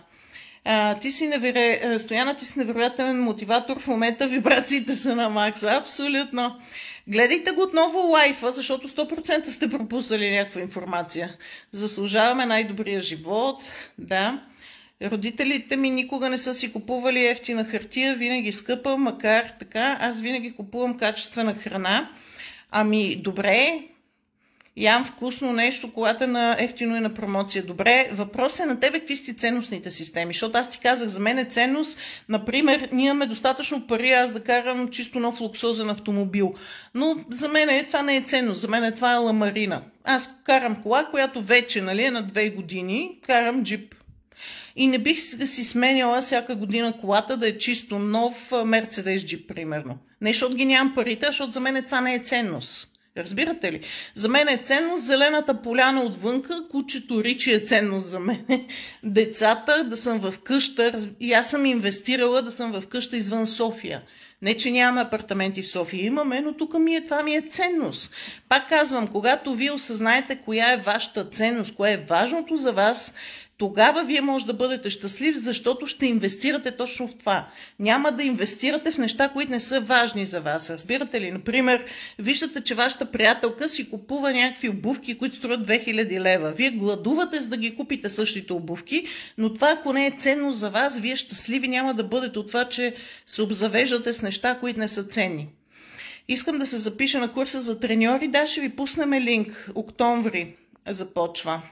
Speaker 1: Стояна, ти си невероятен мотиватор. В момента вибрациите са на макс. Абсолютно. Гледайте го отново лайфа, защото 100% сте пропуснали някаква информация. Заслужаваме най-добрия живот. Да. Родителите ми никога не са си купували ефтина хартия, винаги скъпа, макар така. Аз винаги купувам качествена храна. Ами, добре, ям вкусно нещо, когато е на ефтино и на промоция. Добре, въпрос е на тебе какви сте ценностните системи, защото аз ти казах, за мен е ценност, например, ние имаме достатъчно пари, аз да карам чисто нов луксозен автомобил, но за мен това не е ценност, за мен това е ламарина. Аз карам кола, която вече, нали, е на 2 години, карам джип. И не бих си сменяла всяка година колата да е чисто нов Мерцедес джип, примерно. Не, защото ги нямам парите, защото за мен това не е ценност. Разбирате ли? За мен е ценност зелената поляна отвънка, кучето Ричи е ценност за мен. Децата, да съм в къща, и аз съм инвестирала да съм в къща извън София. Не, че нямаме апартаменти в София, имаме, но тук това ми е ценност. Пак казвам, когато вие осъзнаете коя е вашата ценност, кое е важното за вас, тогава вие може да бъдете щастлив, защото ще инвестирате точно в това. Няма да инвестирате в неща, които не са важни за вас. Разбирате ли? Например, виждате, че вашата приятелка си купува някакви обувки, които струват 2000 лева. Вие гладувате, за да ги купите същите обувки, но това, ако не е ценно за вас, вие щастливи няма да бъдете от това, че се обзавеждате с неща, които не са ценни. Искам да се запиша на курса за треньори. Да, ще ви пуснем линк. Октомври започва.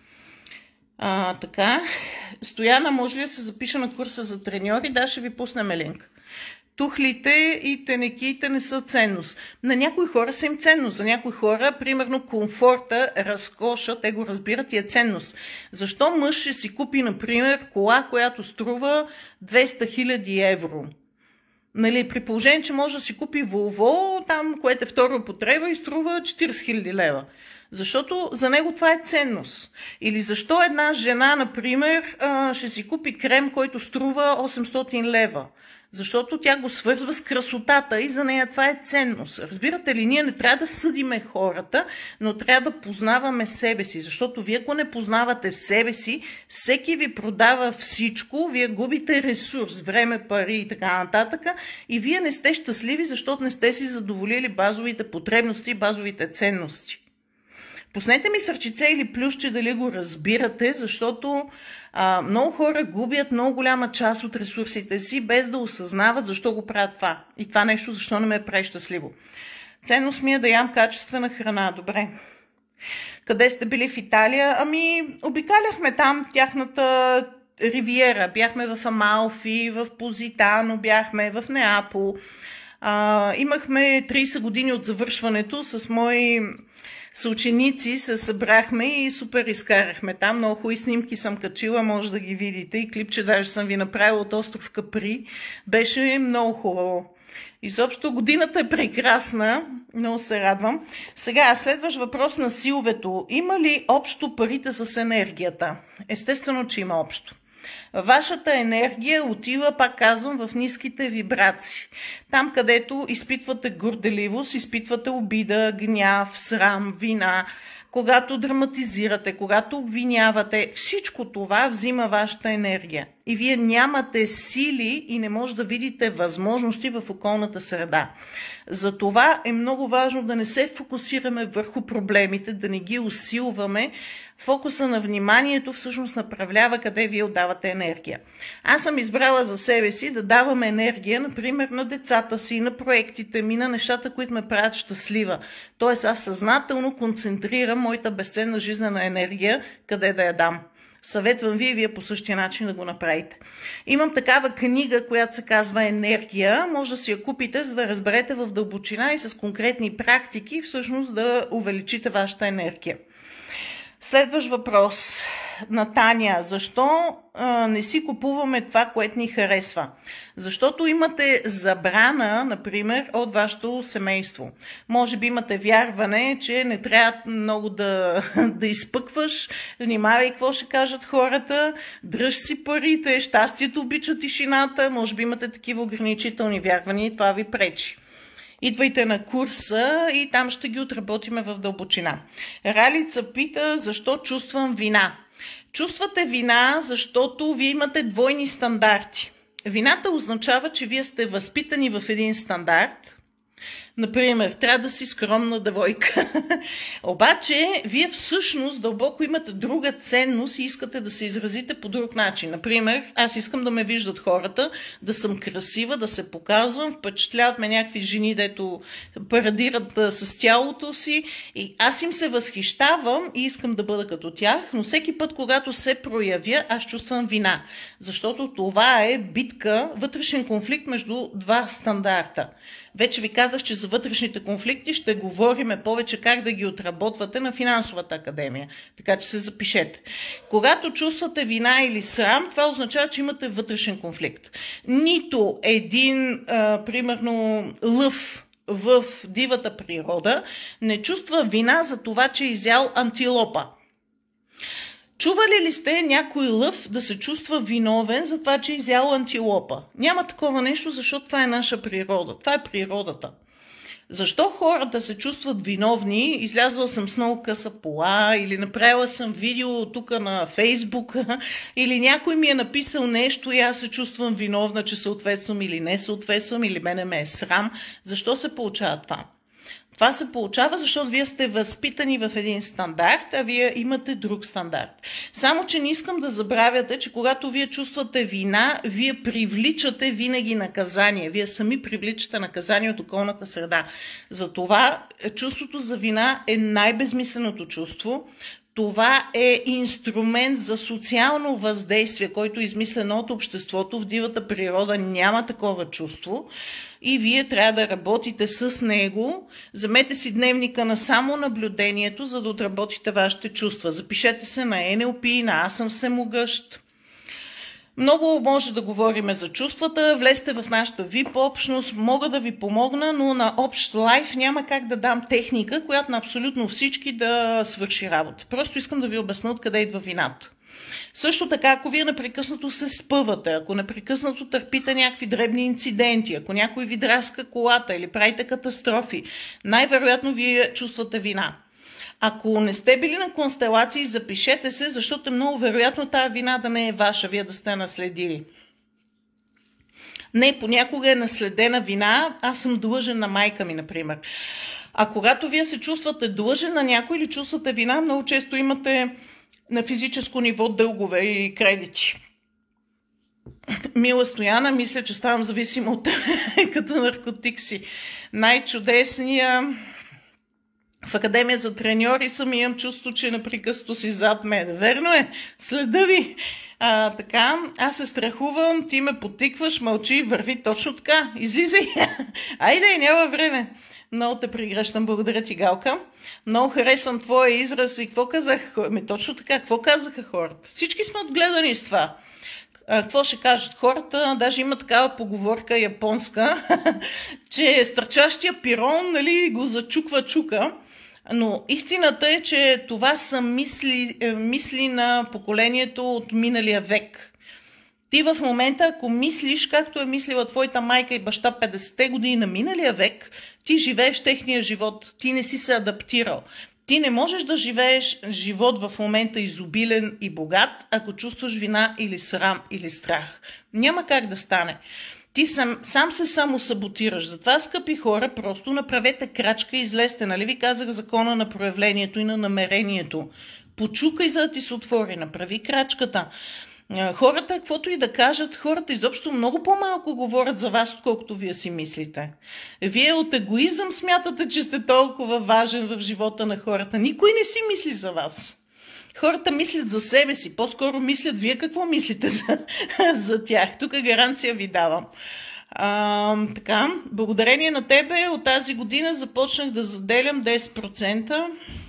Speaker 1: Така. Стояна, може ли да се запиша на курса за треньори? Да, ще ви пуснем линк. Тухлите и тенекиите не са ценност. На някои хора са им ценност. За някои хора, примерно, комфорта, разкоша, те го разбират и е ценност. Защо мъж ще си купи, например, кола, която струва 200 000 евро? Нали, при положение, че може да си купи Volvo, там, което е втора употреба и струва 40 000 лева. Защото за него това е ценност. Или защо една жена, например, ще си купи крем, който струва 800 лева? Защото тя го свързва с красотата и за нея това е ценност. Разбирате ли, ние не трябва да съдиме хората, но трябва да познаваме себе си. Защото вие, ако не познавате себе си, всеки ви продава всичко, вие губите ресурс, време, пари и така нататък. И вие не сте щастливи, защото не сте си задоволили базовите потребности и базовите ценности. Пуснете ми сърчице или плюсче дали го разбирате, защото много хора губят много голяма част от ресурсите си, без да осъзнават защо го правят това. И това нещо защо не ме прави щастливо. Ценност ми е да ям качествена храна. Добре. Къде сте били в Италия? Ами, обикаляхме там тяхната ривиера. Бяхме в Амалфи, в Позитано, бяхме в Неапол. Имахме 30 години от завършването с мои съученици, се събрахме и супер изкарахме там. Много хубави снимки съм качила, може да ги видите. И клипче даже съм ви направила от остров Капри. Беше много хубаво. Изобщо годината е прекрасна. Много се радвам. Сега, следващ въпрос на силвето. Има ли общо парите с енергията? Естествено, че има общо. Вашата енергия отива, пак казвам, в ниските вибрации. Там, където изпитвате горделивост, изпитвате обида, гняв, срам, вина, когато драматизирате, когато обвинявате, всичко това взима вашата енергия. И вие нямате сили и не може да видите възможности в околната среда. Затова е много важно да не се фокусираме върху проблемите, да не ги усилваме, Фокуса на вниманието всъщност направлява къде вие отдавате енергия. Аз съм избрала за себе си да давам енергия, например, на децата си, на проектите ми, на нещата, които ме правят щастлива. Тоест аз съзнателно концентрирам моята безценна жизнена енергия, къде да я дам. Съветвам ви и вие по същия начин да го направите. Имам такава книга, която се казва Енергия. Може да си я купите, за да разберете в дълбочина и с конкретни практики всъщност да увеличите вашата енергия. Следващ въпрос на Таня. Защо не си купуваме това, което ни харесва? Защото имате забрана, например, от вашето семейство. Може би имате вярване, че не трябва много да изпъкваш, внимавай какво ще кажат хората, дръж си парите, щастието обича тишината, може би имате такива ограничителни вярвания и това ви пречи. Идвайте на курса и там ще ги отработиме в дълбочина. Ралица пита, защо чувствам вина. Чувствате вина, защото вие имате двойни стандарти. Вината означава, че вие сте възпитани в един стандарт. Например, трябва да си скромна девойка. Обаче, вие всъщност дълбоко имате друга ценност и искате да се изразите по друг начин. Например, аз искам да ме виждат хората, да съм красива, да се показвам, впечатляват ме някакви жени, дето парадират с тялото си. И аз им се възхищавам и искам да бъда като тях, но всеки път, когато се проявя, аз чувствам вина. Защото това е битка, вътрешен конфликт между два стандарта. Вече ви казах, че за вътрешните конфликти ще говорим повече как да ги отработвате на финансовата академия. Така че се запишете. Когато чувствате вина или срам, това означава, че имате вътрешен конфликт. Нито един, примерно, лъв в дивата природа не чувства вина за това, че е изял антилопа. Чували ли сте някой лъв да се чувства виновен за това, че е изял антилопа? Няма такова нещо, защото това е наша природа. Това е природата. Защо хората се чувстват виновни? Излязла съм с много къса пола или направила съм видео тук на Фейсбук или някой ми е написал нещо и аз се чувствам виновна, че съответствам или не съответствам или мене ме е срам. Защо се получава това? Това се получава, защото вие сте възпитани в един стандарт, а вие имате друг стандарт. Само, че не искам да забравяте, че когато вие чувствате вина, вие привличате винаги наказание. Вие сами привличате наказание от околната среда. Затова чувството за вина е най-безмисленото чувство. Това е инструмент за социално въздействие, който е измислен от обществото. В дивата природа няма такова чувство и вие трябва да работите с него. Вземете си дневника на самонаблюдението, за да отработите вашите чувства. Запишете се на NLP, на Аз съм всемогъщ. Много може да говорим за чувствата, влезте в нашата VIP общност, мога да ви помогна, но на общ лайф няма как да дам техника, която на абсолютно всички да свърши работа. Просто искам да ви обясня откъде идва вината. Също така, ако вие непрекъснато се спъвате, ако непрекъснато търпите някакви дребни инциденти, ако някой ви драска колата или правите катастрофи, най-вероятно вие чувствате вина. Ако не сте били на констелации, запишете се, защото е много вероятно тази вина да не е ваша, вие да сте наследили. Не, понякога е наследена вина, аз съм длъжен на майка ми, например. А когато вие се чувствате длъжен на някой или чувствате вина, много често имате на физическо ниво дългове и кредити. Мила Стояна, мисля, че ставам зависима от като наркотик си. Най-чудесния... В Академия за треньори съм и имам чувство, че непрекъснато си зад мен. Верно е? Следа ви. Така, аз се страхувам, ти ме потикваш, мълчи, върви точно така. Излизай. Айде, няма време. Много те прегръщам. Благодаря ти, Галка. Много харесвам твоя израз и какво казах? Точно така, какво казаха хората? Всички сме отгледани с това. Какво ще кажат хората? Даже има такава поговорка японска, че стърчащия пирон, нали, го зачуква чука. Но истината е, че това са мисли на поколението от миналия век. Ти в момента, ако мислиш, както е мислила твоята майка и баща 50-те години на миналия век, ти живееш техния живот. Ти не си се адаптирал. Ти не можеш да живееш живот в момента изобилен и богат, ако чувстваш вина или срам или страх. Няма как да стане. Ти сам се самосаботираш. Затова, скъпи хора, просто направете крачка и излезте. Нали ви казах закона на проявлението и на намерението? почукай, за да ти се отвори, направи крачката. Хората, каквото и да кажат, хората изобщо много по-малко говорят за вас, отколкото вие си мислите. Вие от егоизъм смятате, че сте толкова важен в живота на хората. Никой не си мисли за вас. Хората мислят за себе си, по-скоро мислят вие какво мислите за тях. Тук гаранция ви давам. Така, благодарение на тебе от тази година започнах да заделям 10%.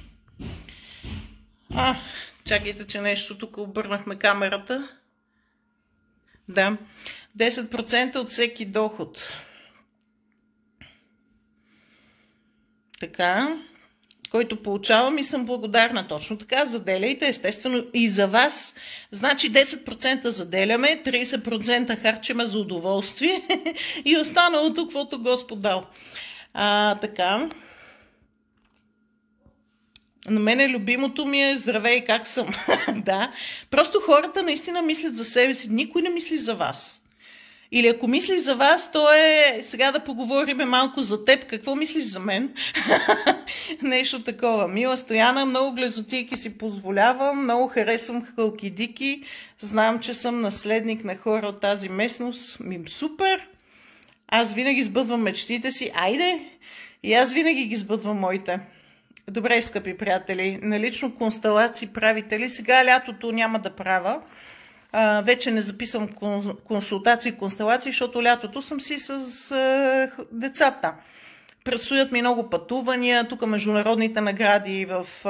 Speaker 1: Чакайте, че нещо тук обърнахме камерата. Да, 10% от всеки доход. Така, който получавам и съм благодарна. Точно така, заделяйте, естествено и за вас. Значи 10% заделяме, 30% харчиме за удоволствие и останалото, каквото Господ дал. Така. На мене любимото ми е здравей, как съм. Да, просто хората наистина мислят за себе си. Никой не мисли за вас. Или ако мислиш за вас, то е сега да поговорим малко за теб. Какво мислиш за мен? Нещо такова. Мила Стояна, много глезотийки си позволявам, много харесвам халкидики. Знам, че съм наследник на хора от тази местност. Супер! Аз винаги сбъдвам мечтите си. Айде! И аз винаги ги сбъдвам моите. Добре, скъпи приятели, налично констелации правите ли? Сега лятото няма да правя. Вече не записвам консултации, констелации, защото лятото съм си с децата. Предстоят ми много пътувания. Тук международните награди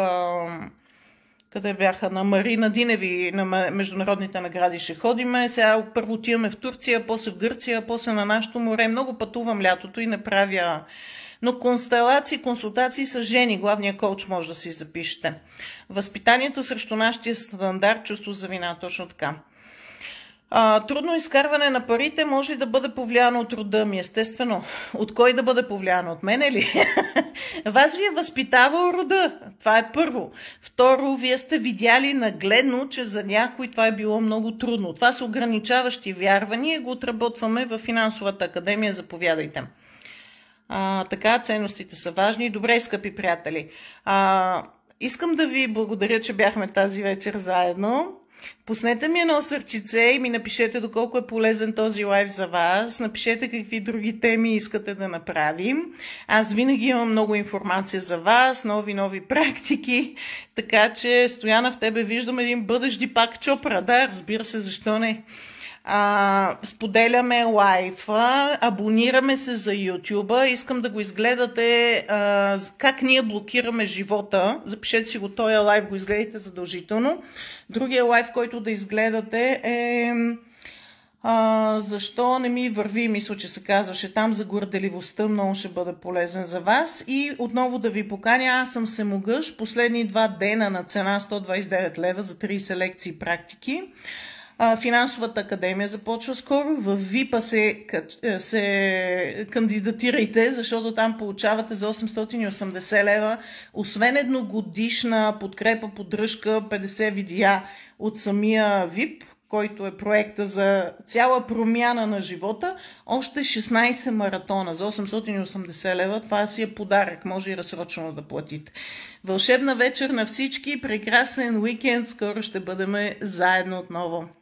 Speaker 1: къде бяха? На Марина Диневи на международните награди ще ходиме. Сега първо отиваме в Турция, после в Гърция, после на нашото море. Много пътувам лятото и не правя... Но констелации, консултации с жени, главния коуч може да си запишете. Възпитанието срещу нашия стандарт, чувство за вина, точно така. Трудно изкарване на парите може ли да бъде повлияно от рода ми? Естествено. От кой да бъде повлияно? От мене ли? Вас ви е възпитавал рода. Това е първо. Второ, вие сте видяли нагледно, че за някой това е било много трудно. Това са ограничаващи вярвания и го отработваме в финансовата академия. Заповядайте. Така, ценностите са важни. Добре, скъпи приятели. Искам да ви благодаря, че бяхме тази вечер заедно. Пуснете ми едно сърчице и ми напишете доколко е полезен този лайв за вас. Напишете какви други теми искате да направим. Аз винаги имам много информация за вас, нови практики. Така че, Стояна, в тебе виждам един бъдещ Дипак Чопра. Да, разбира се, защо не. Споделяме лайфа, абонираме се за YouTube. Искам да го изгледате как ние блокираме живота. Запишете си го този лайв, го изгледайте задължително. Другия лайв, който да изгледате е защо не ми върви, мисля, че се казваше там, за горделивостта, много ще бъде полезен за вас. И отново да ви поканя, аз съм Семогъж, последни 2 дена на цена 129 лева за 30 лекции и практики. Финансовата академия започва скоро. В ВИПа се кандидатирайте, защото там получавате за 880 лева, освен едногодишна подкрепа, поддръжка, 50 видеа от самия ВИП, който е проекта за цяла промяна на живота, още 16 маратона за 880 лева. Това си е подарък, може и разсрочено да платите. Вълшебна вечер на всички, прекрасен уикенд, скоро ще бъдем заедно отново.